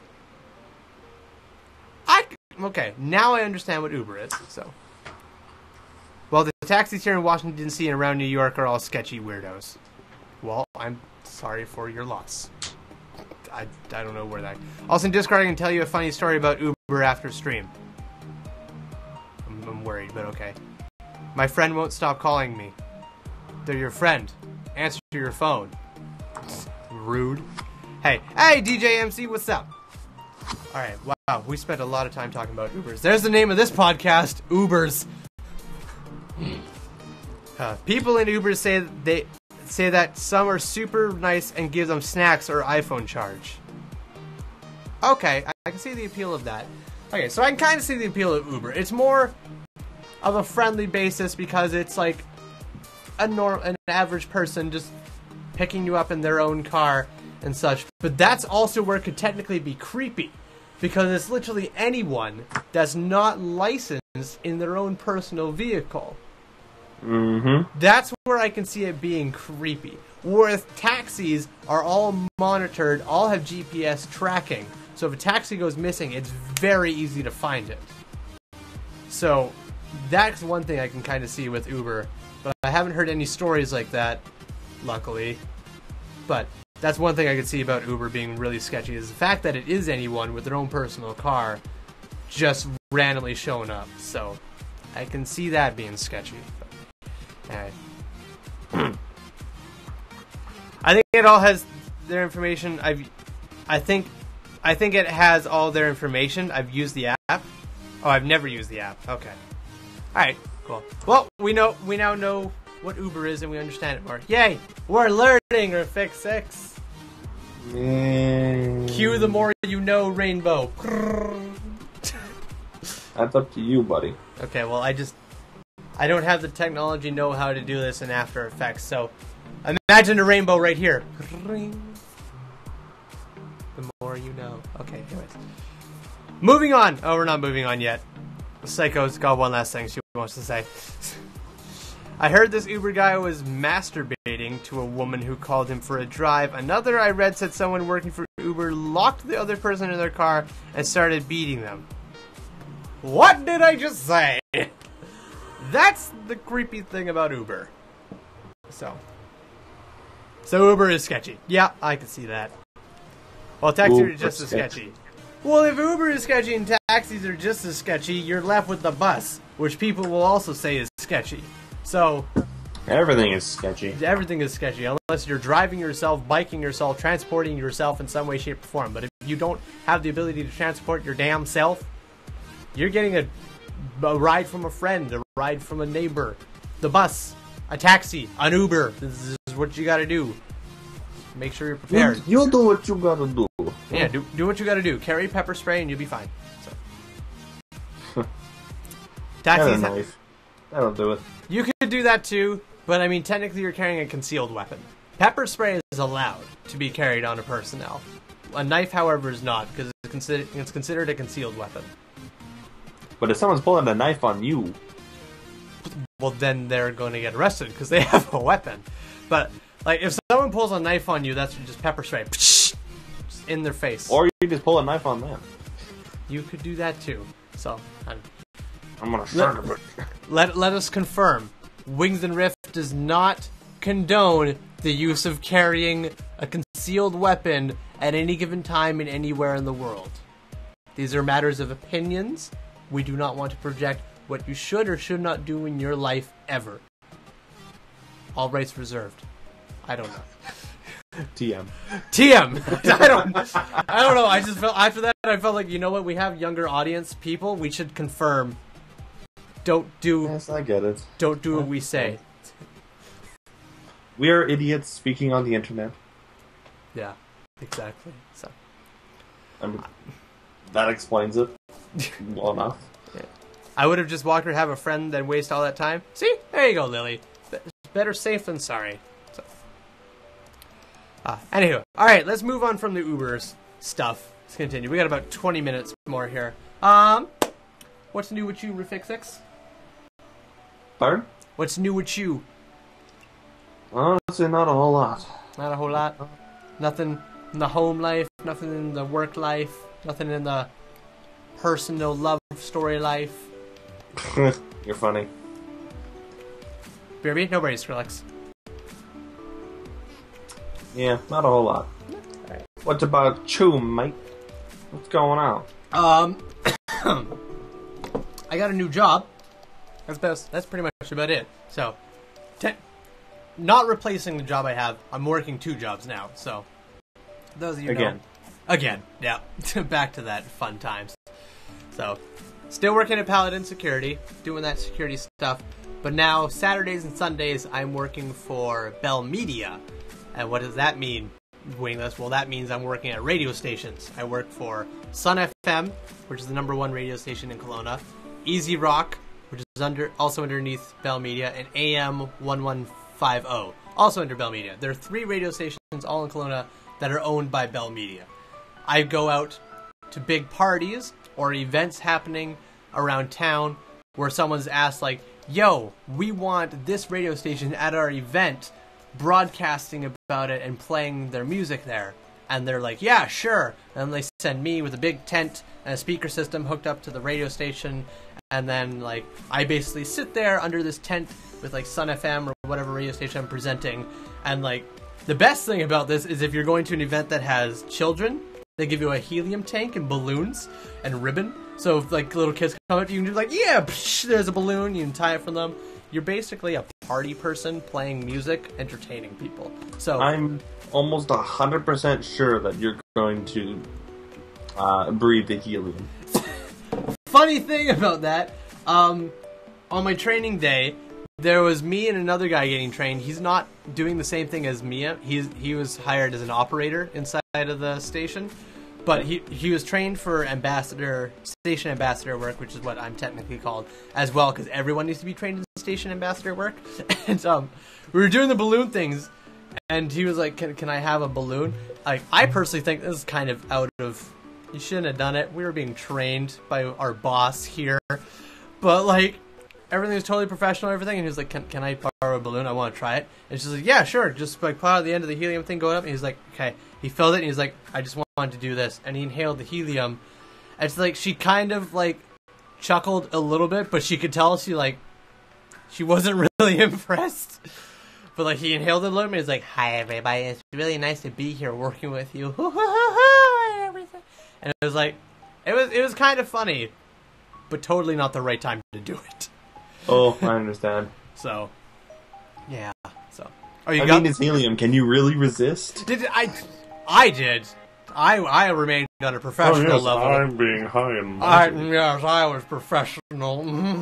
Okay, now I understand what Uber is. So, well, the taxis here in Washington DC and around New York are all sketchy weirdos. Well, I'm sorry for your loss. I don't know where that... Also in Discord, I can tell you a funny story about Uber after stream. I'm worried, but okay. My friend won't stop calling me. They're your friend. Answer your phone. Rude. Hey, DJ MC, what's up? Alright, wow, we spent a lot of time talking about Ubers. There's the name of this podcast, Ubers. People in Ubers say that some are super nice and give them snacks or iPhone charge. Okay, I can see the appeal of that. Okay, so I can kind of see the appeal of Uber. It's more of a friendly basis because it's like an average person just picking you up in their own car and such. But that's also where it could technically be creepy, because it's literally anyone that's not licensed in their own personal vehicle. Mm-hmm. That's where I can see it being creepy. Whereas taxis are all monitored, all have GPS tracking. So if a taxi goes missing, it's very easy to find it. So that's one thing I can kind of see with Uber. But I haven't heard any stories like that, luckily. But that's one thing I could see about Uber being really sketchy, is the fact that it is anyone with their own personal car just randomly showing up. So I can see that being sketchy. Alright. I think it all has their information. I think it has all their information. I've used the app. Oh, I've never used the app. Okay. Alright, cool. Well, we now know what Uber is and we understand it more. Yay! We're learning, Riffs 6. Cue the more you know rainbow. That's up to you, buddy. Okay, well, I don't have the technology know-how to do this in After Effects, so imagine a rainbow right here. The more you know. Okay, anyways. Moving on. Oh, we're not moving on yet. Psycho's got one last thing she wants to say. I heard this Uber guy was masturbating to a woman who called him for a drive. Another I read said someone working for Uber locked the other person in their car and started beating them. What did I just say? That's the creepy thing about Uber. So Uber is sketchy. Yeah, I can see that. Well, taxis are just as sketchy. Well, if Uber is sketchy and taxis are just as sketchy, you're left with the bus, which people will also say is sketchy. So everything is sketchy. Everything is sketchy, unless you're driving yourself, biking yourself, transporting yourself in some way, shape, or form. But if you don't have the ability to transport your damn self, you're getting a ride from a friend, a ride from a neighbor, the bus, a taxi, an Uber. This is what you gotta do. Make sure you're prepared. You'll do what you gotta do. Yeah, do what you gotta do. Carry pepper spray and you'll be fine. So. Taxis. Knife. That'll do it. You could do that too, but I mean, technically you're carrying a concealed weapon. Pepper spray is allowed to be carried on a personnel. A knife, however, is not, because it's considered a concealed weapon. But if someone's pulling a knife on you, well, then they're going to get arrested because they have a weapon. But like, if someone pulls a knife on you, that's just pepper spray, just in their face. Or you just pull a knife on them. You could do that too. So I'm gonna start it. Let us confirm. Wings and Riff does not condone the use of carrying a concealed weapon at any given time and anywhere in the world. These are matters of opinions. We do not want to project what you should or should not do in your life ever. All rights reserved. I don't know. TM. I don't know. I just felt after that. I felt like, you know what? We have younger audience people. We should confirm. Don't do. Yes, I get it. Don't do what we say. We are idiots speaking on the internet. Yeah, exactly. So. That explains it well enough. Yeah. I would have just walked her, have a friend, then waste all that time. See? There you go, Lily. Better safe than sorry. So. Anywho. Alright, let's move on from the Ubers stuff. Let's continue. We got about 20 minutes more here. What's new with you, Riffix? Pardon? What's new with you? Honestly, not a whole lot. Not a whole lot? Nothing in the home life, nothing in the work life, nothing in the personal love story life. You're funny. BRB? Nobody, Skrillex. Yeah, not a whole lot. Right. What about you, mate? What's going on? I got a new job. That's pretty much about it. So, not replacing the job I have. I'm working 2 jobs now. So, those of you Again. know. Again, yeah. Back to that fun times. So, still working at Paladin Security, doing that security stuff. But now, Saturdays and Sundays, I'm working for Bell Media. And what does that mean, Wingless? Well, that means I'm working at radio stations. I work for Sun FM, which is the #1 radio station in Kelowna, Easy Rock, which is also underneath Bell Media, and AM 1150, also under Bell Media. There are 3 radio stations all in Kelowna that are owned by Bell Media. I go out to big parties or events happening around town where someone's asked, like, yo, we want this radio station at our event broadcasting about it and playing their music there. And they're like, yeah, sure. And they send me with a big tent and a speaker system hooked up to the radio station. And then, like, I basically sit there under this tent with, like, Sun FM or whatever radio station I'm presenting. And, like, the best thing about this is if you're going to an event that has children, they give you a helium tank and balloons and ribbon. So if, like, little kids come up, you can just, like, yeah, psh, there's a balloon. You can tie it from them. You're basically a party person playing music, entertaining people. So I'm almost 100% sure that you're going to breathe the helium. Funny thing about that, on my training day, there was me and another guy getting trained. He's not doing the same thing as Mia. He was hired as an operator inside of the station, but he was trained for station ambassador work, which is what I'm technically called as well, because everyone needs to be trained in station ambassador work. And we were doing the balloon things, and he was like, "Can I have a balloon?" Like, I personally think this is kind of out of. You shouldn't have done it. We were being trained by our boss here, but like. Everything was totally professional, everything, and he was like, can I borrow a balloon? I want to try it. And she's like, yeah, sure. Just like put out the end of the helium thing going up, and he's like, okay. He filled it, and he's like, I just wanted to do this. And he inhaled the helium. And it's like, she kind of like chuckled a little bit, but she could tell she wasn't really impressed. But like, he inhaled it a little bit, and he's like, hi everybody, it's really nice to be here working with you. And it was like, it was kind of funny, but totally not the right time to do it. Oh, I understand. So, yeah. So, it's helium. Can you really resist? I did. I remained on a professional level. I'm being high and mighty. Yes, I was professional.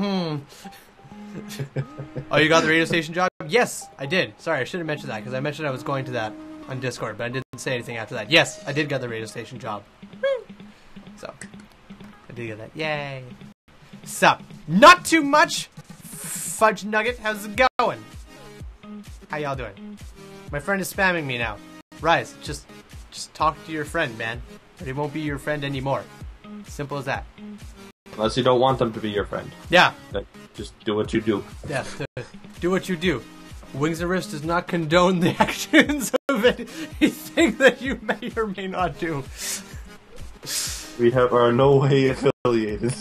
Oh, you got the radio station job? Yes, I did. Sorry, I should have mentioned that because I mentioned I was going to that on Discord, but I didn't say anything after that. Yes, I did get the radio station job. So, I did get that. Yay. So, not too much. Fudge Nugget, how's it going? How y'all doing? My friend is spamming me now. Rise, just talk to your friend, man. But he won't be your friend anymore. Simple as that. Unless you don't want them to be your friend. Yeah. Then just do what you do. Yeah, do what you do. Wings and Riffs does not condone the actions of anything that you may or may not do. We are no way affiliated.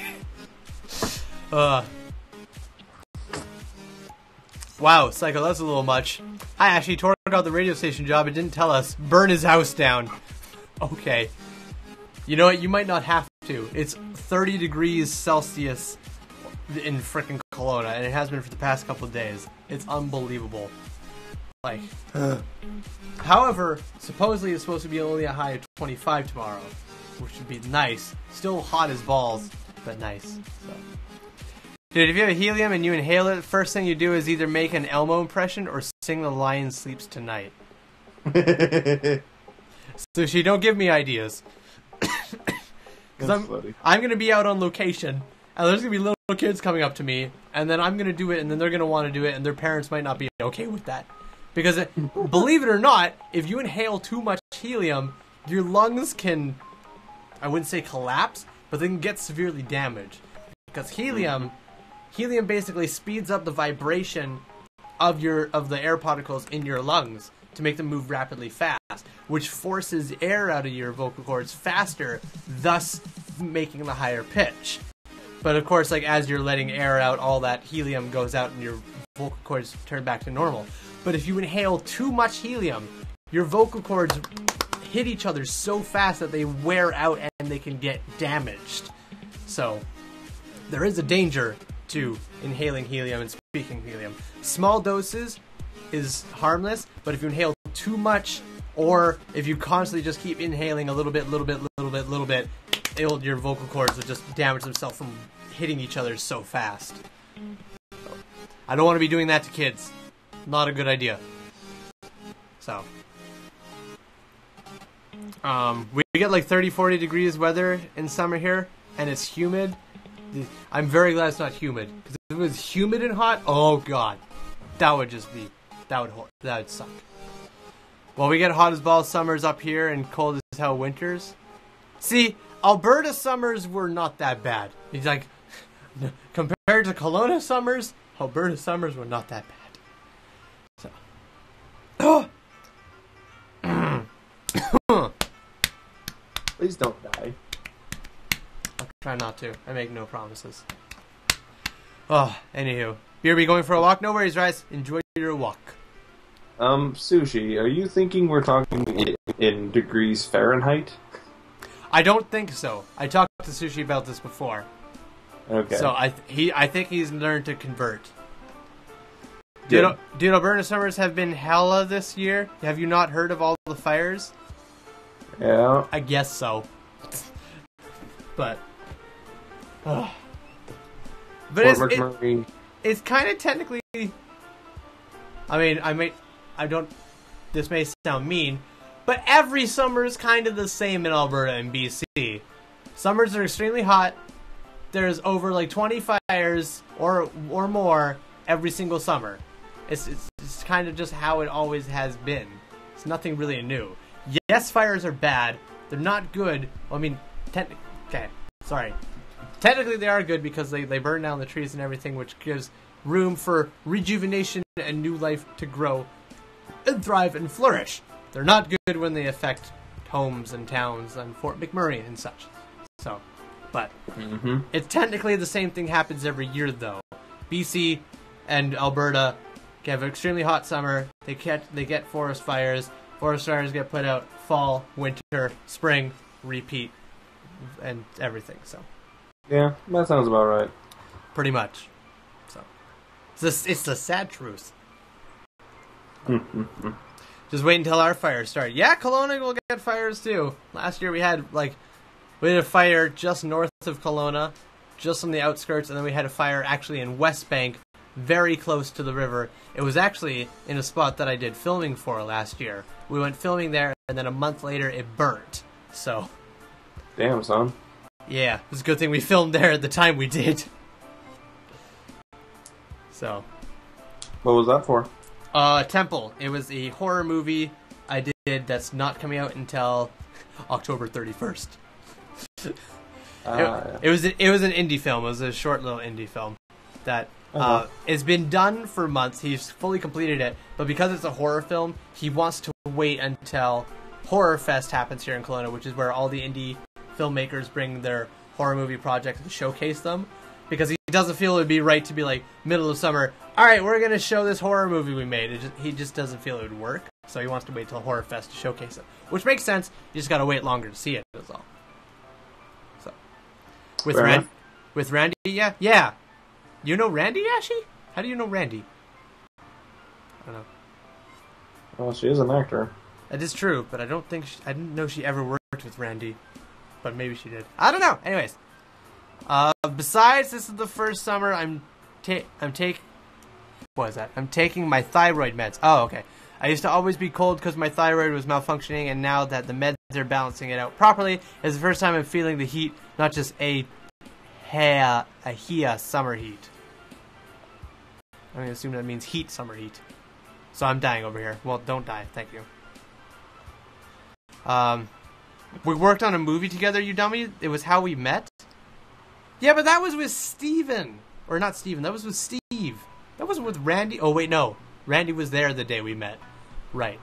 Wow, Psycho, that's a little much. I actually tore out the radio station job and didn't tell us. Burn his house down. Okay. You know what? You might not have to. It's 30 degrees Celsius in frickin' Kelowna, and it has been for the past couple of days. It's unbelievable. Like, however, supposedly it's supposed to be only a high of 25 tomorrow, which would be nice. Still hot as balls, but nice. So. Dude, if you have helium and you inhale it, the first thing you do is either make an Elmo impression or sing The Lion Sleeps Tonight. So she don't give me ideas. Because I'm going to be out on location, and there's going to be little kids coming up to me, and then I'm going to do it, and then they're going to want to do it, and their parents might not be okay with that. Because, believe it or not, if you inhale too much helium, your lungs can, I wouldn't say collapse, but they can get severely damaged. Because helium basically speeds up the vibration of the air particles in your lungs to make them move rapidly fast, which forces air out of your vocal cords faster, thus making the higher pitch. But of course, like, as you're letting air out, all that helium goes out and your vocal cords turn back to normal. But if you inhale too much helium, your vocal cords hit each other so fast that they wear out and they can get damaged. So there is a danger to inhaling helium and speaking helium. Small doses is harmless, but if you inhale too much Or if you constantly just keep inhaling a little bit, your vocal cords will just damage themselves from hitting each other so fast. I don't want to be doing that to kids. Not a good idea. So, we get like 30, 40 degrees weather in summer here, and it's humid. I'm very glad it's not humid, because if it was humid and hot, oh god, that would suck. Well, we get hot as balls summers up here and cold as hell winters. See, Alberta summers were not that bad. It's like, compared to Kelowna summers, Alberta summers were not that bad. So. Please don't die. I'll try not to. I make no promises. Oh, anywho. Here we going for a walk? No worries, guys. Enjoy your walk. Sushi, are you thinking we're talking in degrees Fahrenheit? I don't think so. I talked to Sushi about this before. Okay. So I think he's learned to convert. Dude, Alberta summers have been hella this year. Have you not heard of all the fires? Yeah. I guess so. But it's kind of technically. I mean, this may sound mean, but every summer is kind of the same in Alberta and BC. Summers are extremely hot. There's over like 20 fires or more every single summer. It's kind of just how it always has been. It's nothing really new. Yes, fires are bad. They're not good. Well, I mean, technically they are good because they burn down the trees and everything, which gives room for rejuvenation and new life to grow and thrive and flourish. They're not good when they affect homes and towns and Fort McMurray and such. So, but it's technically the same thing happens every year though. BC and Alberta have an extremely hot summer. They get forest fires. Forest fires get put out fall, winter, spring, repeat, and everything. So, yeah, that sounds about right. Pretty much. So, it's the sad truth. Just wait until our fires start. Yeah, Kelowna will get fires too. Last year we had a fire just north of Kelowna, just on the outskirts, and then we had a fire actually in West Bank, very close to the river. It was actually in a spot that I did filming for last year. We went filming there, and then a month later it burnt. So, damn, son. Yeah, it's a good thing we filmed there at the time we did. So, what was that for? Temple. It was a horror movie I did that's not coming out until October 31st. It was an indie film. It was a short little indie film that it's been done for months. He's fully completed it, but because it's a horror film, he wants to wait until Horror Fest happens here in Kelowna, which is where all the indie filmmakers bring their horror movie projects and showcase them. Because he doesn't feel it would be right to be like, middle of summer, alright, we're going to show this horror movie we made. He just doesn't feel it would work. So he wants to wait till Horror Fest to showcase it. Which makes sense. You just got to wait longer to see it, that's all. So, with Randy, yeah? Yeah. You know Randy, Ashi? How do you know Randy? I don't know. Well, she is an actor. That is true, but I didn't know she ever worked with Randy. But maybe she did. I don't know. Anyways. Besides, this is the first summer I'm taking my thyroid meds. Oh, okay. I used to always be cold because my thyroid was malfunctioning, and now that the meds are balancing it out properly, it's the first time I'm feeling the heat, not just a summer heat. I'm going to assume that means heat, summer heat. So I'm dying over here. Well, don't die. Thank you. We worked on a movie together, you dummy. It was How We Met. Yeah, but that was with Steven. Or not Steven, that was with Steve. That wasn't with Randy. Oh, wait, no. Randy was there the day we met. Right.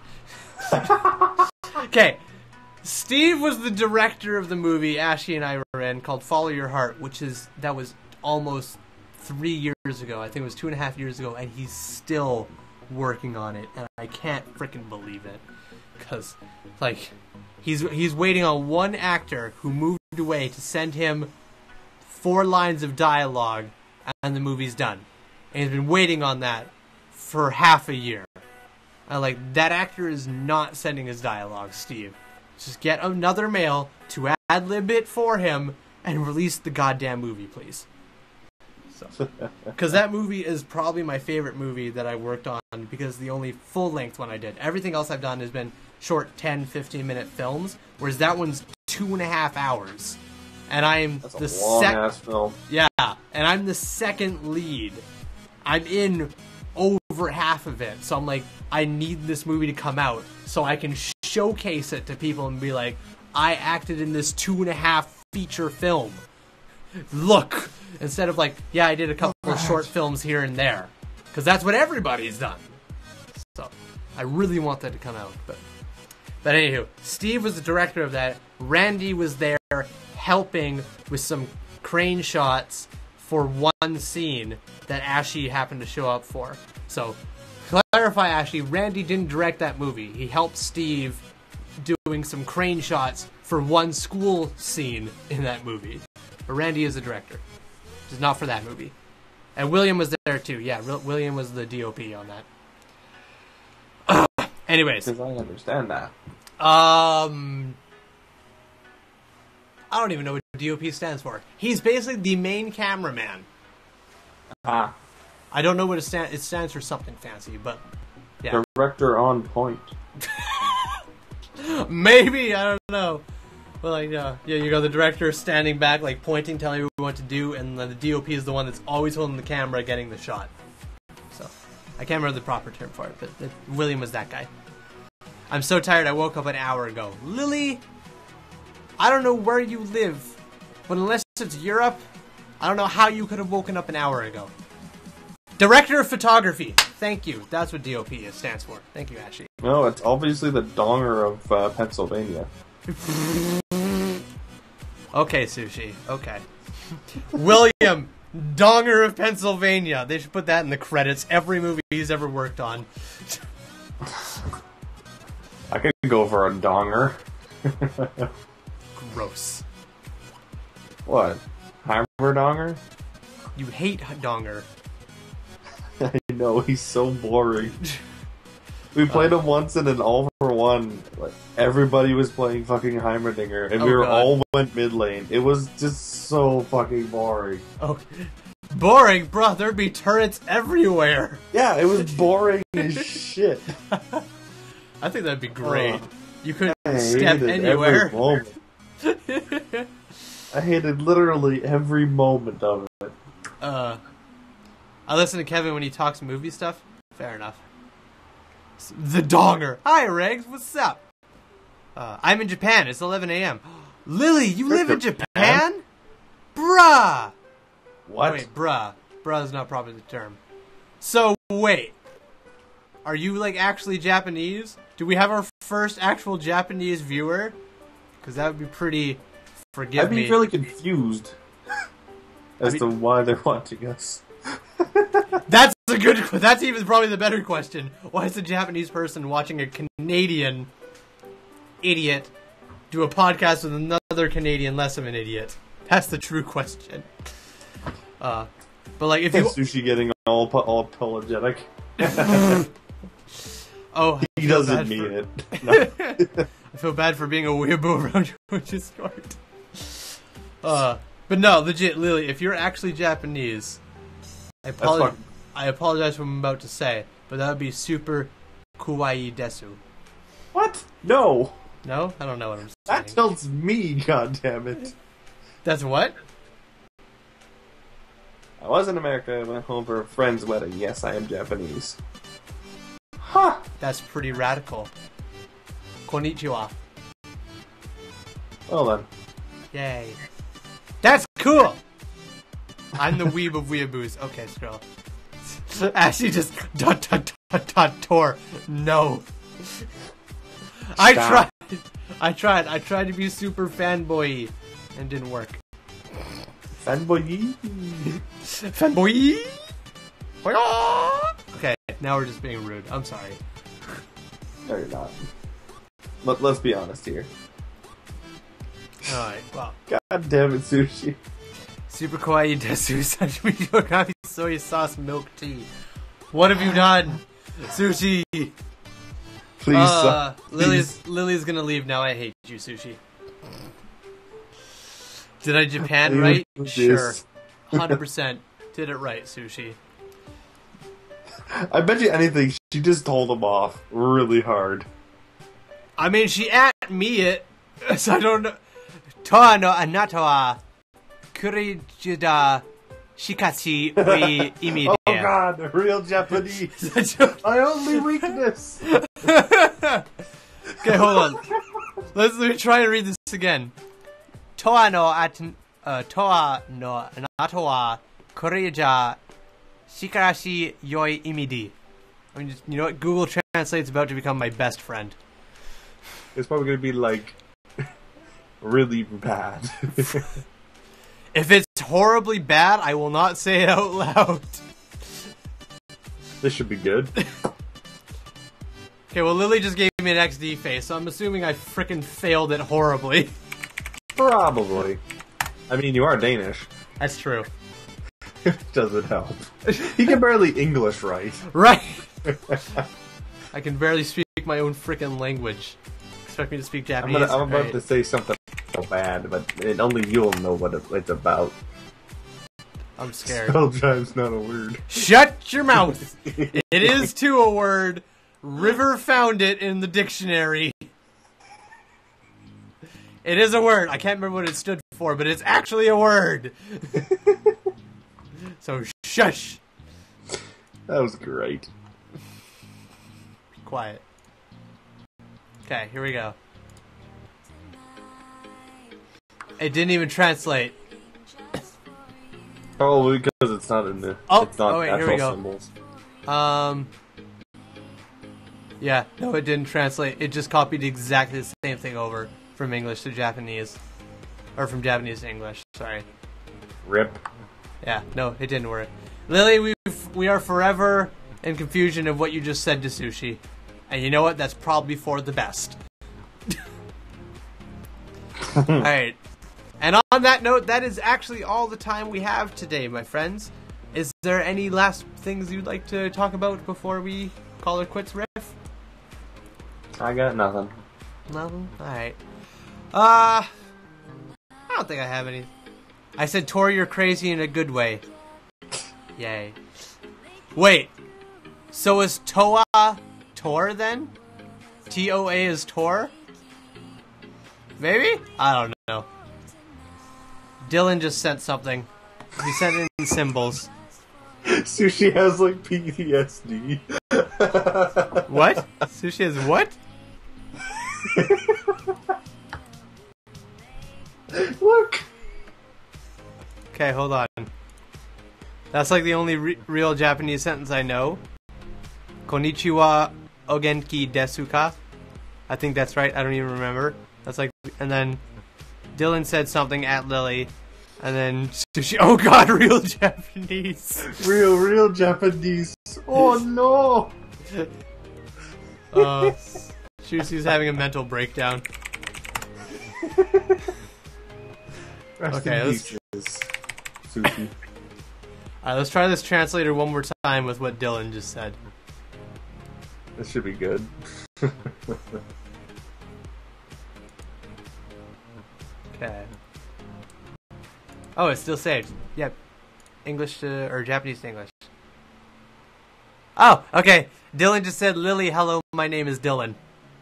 Okay. Steve was the director of the movie Ashley and I were in called Follow Your Heart, that was almost 3 years ago. I think it was 2.5 years ago, and he's still working on it, and I can't freaking believe it. Because, he's waiting on one actor who moved away to send him 4 lines of dialogue, and the movie's done. And he's been waiting on that for half a year. That actor is not sending his dialogue, Steve. Just get another male to ad-lib it for him and release the goddamn movie, please. Because that movie is probably my favorite movie that I worked on, because the only full-length one I did. Everything else I've done has been short 10, 15-minute films, whereas that one's 2.5 hours. And I'm That's the a long-ass film. Yeah, and I'm the second lead. I'm in over half of it, so I'm like, I need this movie to come out so I can showcase it to people and be like, I acted in this 2.5 feature film. Look! Instead of like, yeah, I did a couple of short films here and there. Because that's what everybody's done. So, I really want that to come out. But anywho, Steve was the director of that. Randy was there helping with some crane shots for one scene that Ashley happened to show up for. So, clarify, Ashley, Randy didn't direct that movie. He helped Steve doing some crane shots for one school scene in that movie. But Randy is the director. Just not for that movie. And William was there too. Yeah, William was the DOP on that. Anyways. Because I understand that. I don't even know what DOP stands for. He's basically the main cameraman. Ah. I don't know what it stands for, something fancy, but yeah. Director on point. Maybe, I don't know. But yeah, you got the director standing back, like pointing, telling you what to do, and then the DOP is the one that's always holding the camera, getting the shot. So, I can't remember the proper term for it, but William was that guy. I'm so tired, I woke up an hour ago. Lily, I don't know where you live, but unless it's Europe, I don't know how you could have woken up an hour ago. Director of Photography. Thank you. That's what DOP stands for. Thank you, Ashley. No, it's obviously the donger of Pennsylvania. Okay, Sushi. Okay. William, Donger of Pennsylvania. They should put that in the credits. Every movie he's ever worked on. I could go for a donger. Gross. What? Heimer donger? You hate Donger. I know, he's so boring. We played him once in an all-for-one. Like, everybody was playing fucking Heimerdinger, and we all went mid lane. It was just so fucking boring. Oh, boring, bro. There'd be turrets everywhere. Yeah, it was boring as shit. I think that'd be great. You could I step hated anywhere. Every moment. I hated literally every moment of it. I listen to Kevin when he talks movie stuff. Fair enough. The Donger. Hi, Regs. What's up? I'm in Japan. It's 11 a.m. Lily, you live in Japan? Bruh. What? Oh, wait, bruh. Bruh is not probably the term. So, wait. Are you, like, actually Japanese? Do we have our first actual Japanese viewer? Because that would be pretty... Forgive me. I'd be really confused as to why they're watching us. That's a good... That's even probably the better question. Why is a Japanese person watching a Canadian idiot do a podcast with another Canadian less of an idiot? That's the true question. But like, if you... Sushi getting all apologetic. Oh, he doesn't mean it. No. I feel bad for being a weeaboo around you, which is short. But no, legit, Lily, if you're actually Japanese, I apologize for what I'm about to say, but that would be super kawaii desu. What? No. No? I don't know what I'm saying. That tells me, goddammit. That's what? I was in America, I went home for a friend's wedding. Yes, I am Japanese. Huh. That's pretty radical. Konnichiwa. Well then. Yay. That's cool! I'm the weeb of weeaboos. Okay, scroll. Ashley just... Tor. No. I tried to be super fanboy and didn't work. Fanboy? Fanboy? Okay, now we're just being rude. I'm sorry. No, you're not. Let's be honest here. Alright, well. God damn it, Sushi. Super kawaii desu sashimi coffee soy sauce milk tea. What have you done? Sushi! Please. Lily's gonna leave now. I hate you, Sushi. Did I Japan right? Sure. 100% did it right, Sushi. I bet you anything, she just told him off really hard. I mean, she at me it, so I don't know. Toa no anata kurijida shikashi wi imi de. Oh god, real Japanese. My only weakness. Okay, hold on. Let me try and read this again. Toa no anata wa kurijida shikarashi yoi imidi. I mean, you know what? Google Translate's about to become my best friend. It's probably going to be, like, really bad. If it's horribly bad, I will not say it out loud. This should be good. Okay, well, Lily just gave me an XD face, so I'm assuming I frickin' failed it horribly. Probably. I mean, you are Danish. That's true. Doesn't help. He can barely English right. Right! I can barely speak my own frickin' language. Expect me to speak Japanese? I'm about to say something so bad, but only you'll know what it's about. I'm scared. Spelljive's not a word. Shut your mouth! It is too a word. River found it in the dictionary. It is a word. I can't remember what it stood for, but it's actually a word. So shush. That was great. Quiet. Okay, here we go. It didn't even translate. Probably because it's not in the. Oh, it's not wait, natural here we go. Symbols. Yeah, no, it didn't translate. It just copied exactly the same thing over from English to Japanese. Or from Japanese to English, sorry. Rip. Yeah, no, it didn't work. Lily, we are forever in confusion of what you just said to Sushi. And you know what? That's probably for the best. Alright. And on that note, that is actually all the time we have today, my friends. Is there any last things you'd like to talk about before we call it quits, Riff? I got nothing. Nothing? Alright. I don't think I have any. I said, Tor, you're crazy in a good way. Yay. Wait. So is Toa Tor then? T-O-A is Tor? Maybe? I don't know. Dylan just sent something. He sent it in symbols. Sushi has like PTSD. What? Sushi has what? Look. Okay, hold on. That's like the only real Japanese sentence I know. Konnichiwa ogenki desu ka? I think that's right. I don't even remember. That's like, and then Dylan said something at Lily, and then Sushi. Oh God, real Japanese. Real Japanese. Oh no. Sushi's having a mental breakdown. Okay, let's Sushi. Alright, let's try this translator one more time with what Dylan just said. This should be good. Okay. Oh, it's still saved. Yep. English to, or Japanese to English. Oh, okay. Dylan just said, Lily, hello, my name is Dylan.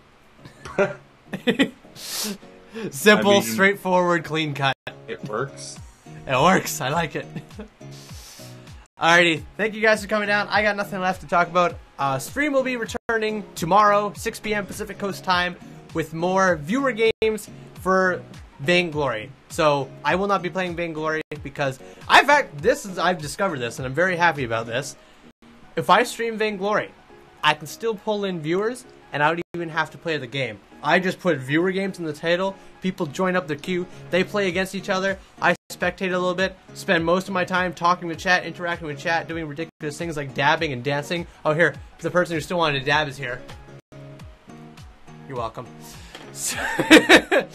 Simple, straightforward, clean cut. It works. It works. I like it. Alrighty. Thank you guys for coming down. I got nothing left to talk about. Stream will be returning tomorrow, 6 p.m. Pacific Coast time, with more viewer games for Vainglory. So I will not be playing Vainglory because I've discovered this, and I'm very happy about this. If I stream Vainglory, I can still pull in viewers, and I don't even have to play the game. I just put viewer games in the title, people join up the queue, they play against each other, I spectate a little bit, spend most of my time talking with chat, interacting with chat, doing ridiculous things like dabbing and dancing. Oh, here, the person who still wanted to dab is here. You're welcome.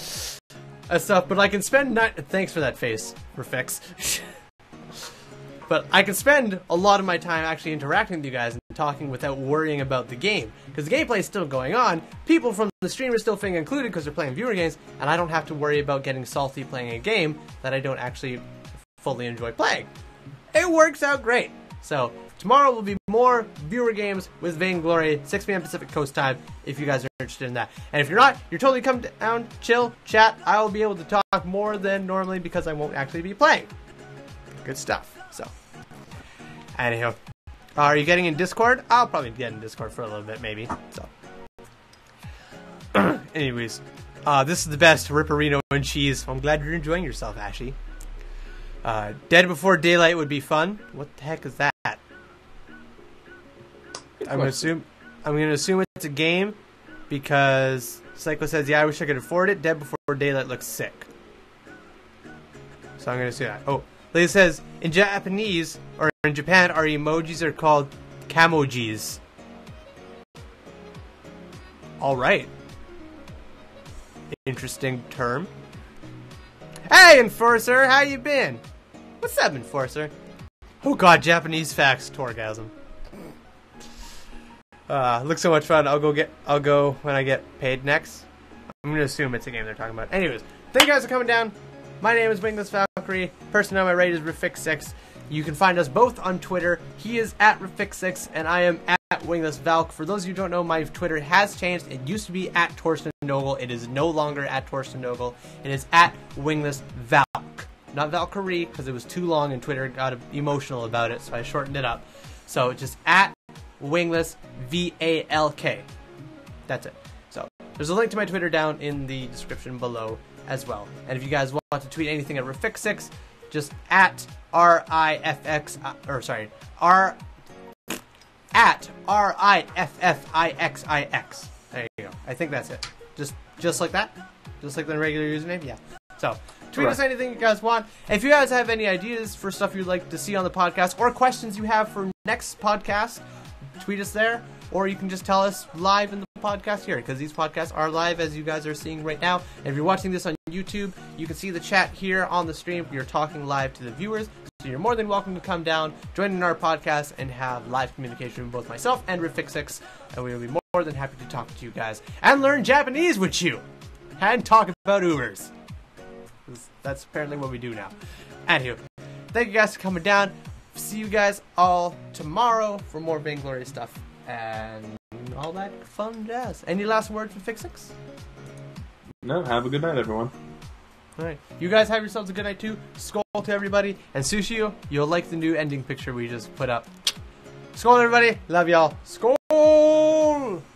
Stuff, but I can spend thanks for that face, for fix. But I can spend a lot of my time actually interacting with you guys and talking without worrying about the game. Because the gameplay is still going on, people from the stream are still feeling included because they're playing viewer games, and I don't have to worry about getting salty playing a game that I don't actually fully enjoy playing. It works out great. So, tomorrow will be more viewer games with Vainglory, 6 p.m. Pacific Coast time, if you guys are interested in that. And if you're not, you're totally come down, chill, chat. I will be able to talk more than normally because I won't actually be playing. Good stuff. So, anyhow, are you getting in Discord? I'll probably get in Discord for a little bit, maybe. So, anyways, this is the best Ripperino and cheese. I'm glad you're enjoying yourself, Ashy. Dead Before Daylight would be fun. What the heck is that? I'm gonna assume it's a game because Psycho says, "Yeah, I wish I could afford it." Dead Before Daylight looks sick, so I'm gonna assume that. Oh, Leah says in Japanese or in Japan, our emojis are called kamojis. All right, interesting term. Hey, Enforcer, how you been? What's up, Enforcer? Oh God, Japanese facts, Torgasm. Looks so much fun. I'll go when I get paid next. I'm gonna assume it's a game they're talking about. Anyways, thank you guys for coming down. My name is WinglessValkyrie. Person on my right is Riffs6. You can find us both on Twitter. He is at Riffs6 and I am at WinglessValk. For those of you who don't know, my Twitter has changed. It used to be at Torsten Nogel. It is no longer at Torsten Nogel. It is at WinglessValk. Not Valkyrie, because it was too long and Twitter got emotional about it, so I shortened it up. So just at WinglessValk. That's it. So there's a link to my Twitter down in the description below as well. And if you guys want to tweet anything at Riffs6, just at RIFFIXIX. There you go. I think that's it. Just like that. Just like the regular username. Yeah. So tweet us anything you guys want. And if you guys have any ideas for stuff you'd like to see on the podcast or questions you have for next podcast, tweet us there. Or you can just tell us live in the podcast here, because these podcasts are live, as you guys are seeing right now. And if you're watching this on YouTube, you can see the chat here on the stream. You're talking live to the viewers, so you're more than welcome to come down, join in our podcast, and have live communication with both myself and Riffs6, and we will be more than happy to talk to you guys and learn Japanese with you and talk about Ubers. That's apparently what we do now. Anywho, thank you guys for coming down. See you guys all tomorrow for more Vainglory stuff and all that fun jazz. Any last words for Fix6? No, have a good night, everyone. Alright, you guys have yourselves a good night too. Skol to everybody. And Sushio, you'll like the new ending picture we just put up. Skol everybody, love y'all. Skol!